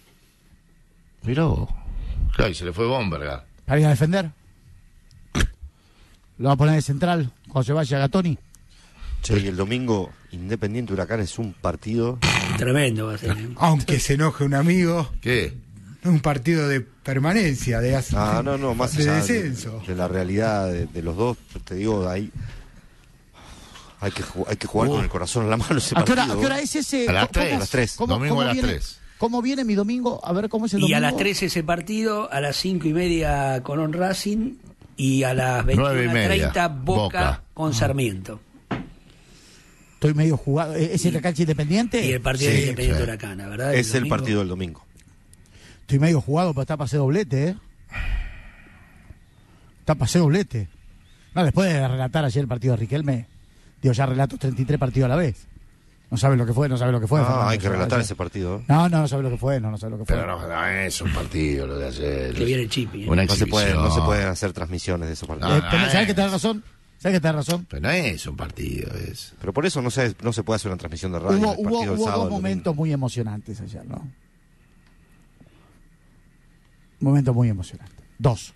Miró, claro, y se le fue Bomberga. ¿Para ir a defender? ¿Lo va a poner de central cuando se vaya Gatoni? Che, y el domingo Independiente Huracán es un partido tremendo va a ser. Aunque se enoje un amigo. ¿Qué? Un partido de permanencia, no, más de allá descenso. De la realidad de los dos, te digo, ahí hay que jugar con el corazón en la mano ese partido. ¿A qué hora es ese? A las 3. Domingo a las 3. ¿Cómo viene mi domingo? A ver cómo es el domingo. Y a las 3 ese partido, a las 5:30 Colón Racing y a las 21:30 Boca con Sarmiento. Estoy medio jugado. ¿Es el cancha Independiente? Y el partido de Independiente Huracán, ¿verdad? Es el partido del domingo. Estoy medio jugado, pero está para hacer doblete, ¿eh? Está para hacer doblete. No, después de relatar ayer el partido de Riquelme, ya relato 33 partidos a la vez. No sabe lo que fue. Hay que relatar ese partido. No sabe lo que fue, Pero no es un partido lo de ayer. Que viene Chipi. Una no se pueden hacer transmisiones de esos partidos. ¿Sabes que tenés razón? Pero no es un partido, es. Pero por eso no se puede hacer una transmisión de radio. Hubo 2 momentos muy emocionantes ayer, ¿no? Momentos muy emocionantes. 2.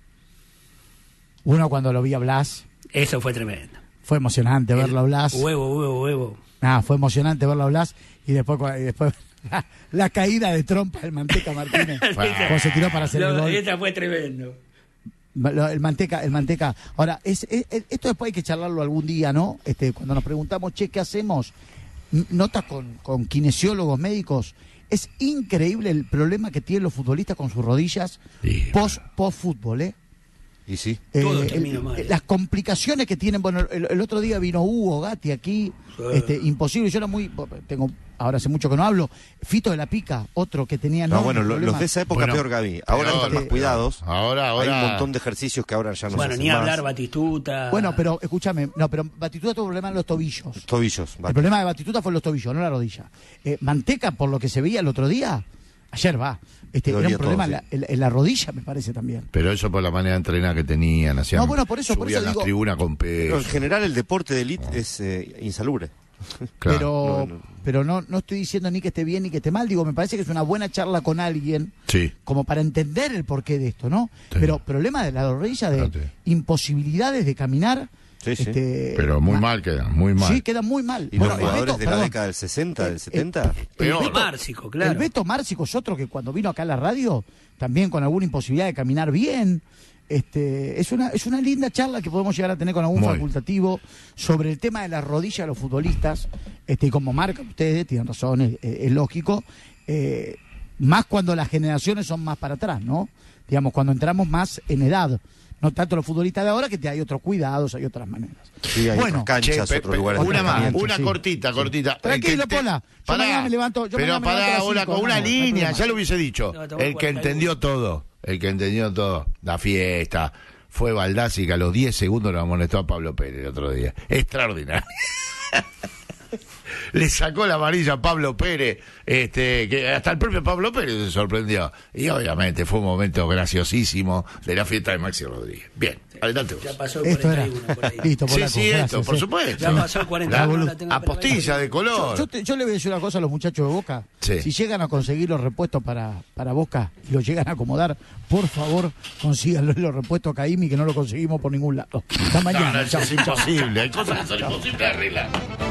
Uno cuando lo vi a Blas. Eso fue tremendo. Fue emocionante verlo a Blas. Huevo. Fue emocionante verlo a Blas. Y después la caída de trompa del Manteca Martínez. Cuando se tiró para hacer el gol. Esta fue tremendo. El manteca. Ahora, esto después hay que charlarlo algún día, ¿no? Cuando nos preguntamos, ¿qué hacemos? Notas con kinesiólogos médicos. Es increíble el problema que tienen los futbolistas con sus rodillas post-fútbol, ¿eh? Y sí. Todo termina mal. Las complicaciones que tienen. Bueno, el otro día vino Hugo Gatti aquí. Imposible. Yo ahora hace mucho que no hablo. Fito de la Pica, otro que tenía. Los de esa época peor, Gaby. Ahora están más cuidados. Ahora. Hay un montón de ejercicios que ahora ya no se hacen ni hablar más. Batistuta. Bueno, pero escúchame. Pero Batistuta tuvo problema en los tobillos. El problema de Batistuta fue los tobillos, no la rodilla. Manteca, por lo que se veía el otro día, ayer era un problema en la rodilla, me parece también. Pero eso por la manera de entrenar que tenían. Por eso las digo, tribunas con peso. Pero en general el deporte de élite es insalubre. Claro. Pero no estoy diciendo ni que esté bien ni que esté mal. Digo, me parece que es una buena charla con alguien como para entender el porqué de esto, ¿no? Sí. Pero problema de la rodilla, de imposibilidades de caminar. Sí. Pero muy mal quedan, muy mal. Sí, quedan muy mal. ¿Y los jugadores de la década del 60, del 70? El Márcico, claro. El Beto Márcico es otro que cuando vino acá a la radio, también con alguna imposibilidad de caminar bien. Es una linda charla que podemos llegar a tener con algún facultativo sobre el tema de la rodilla de los futbolistas. Y como marcan ustedes, tienen razón, es lógico. Más cuando las generaciones son más para atrás, ¿no? Digamos, cuando entramos más en edad. No tanto los futbolistas de ahora, que hay otros cuidados, hay otras maneras. Sí, hay otras canchas, otros lugares. Una más, cortita. Tranquilo, Pola. Yo mañana me levanto. Pero pará, con una línea, ya lo hubiese dicho. El que entendió todo. el que entendió todo, la fiesta. Fue Baldassi que a los 10 segundos lo amonestó a Pablo Pérez el otro día. Extraordinario. Le sacó la amarilla a Pablo Pérez, que hasta el propio Pablo Pérez se sorprendió. Y obviamente fue un momento graciosísimo de la fiesta de Maxi Rodríguez. Bien, adelante vos. Ya pasó el 41 por ahí. Listo, Sí, Polaco, sí, gracias, esto, por supuesto. Ya pasó el 41. Apostilla de color. Yo le voy a decir una cosa a los muchachos de Boca. Sí. Si llegan a conseguir los repuestos para Boca y los llegan a acomodar, por favor, consíganlo los repuestos a Caimi, que no lo conseguimos por ningún lado. Hasta mañana. No, eso es imposible. Hay cosas que son imposibles de arreglar.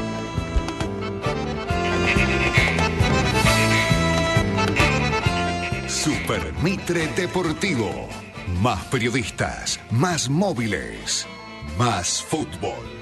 Super Mitre Deportivo. Más periodistas, más móviles, más fútbol.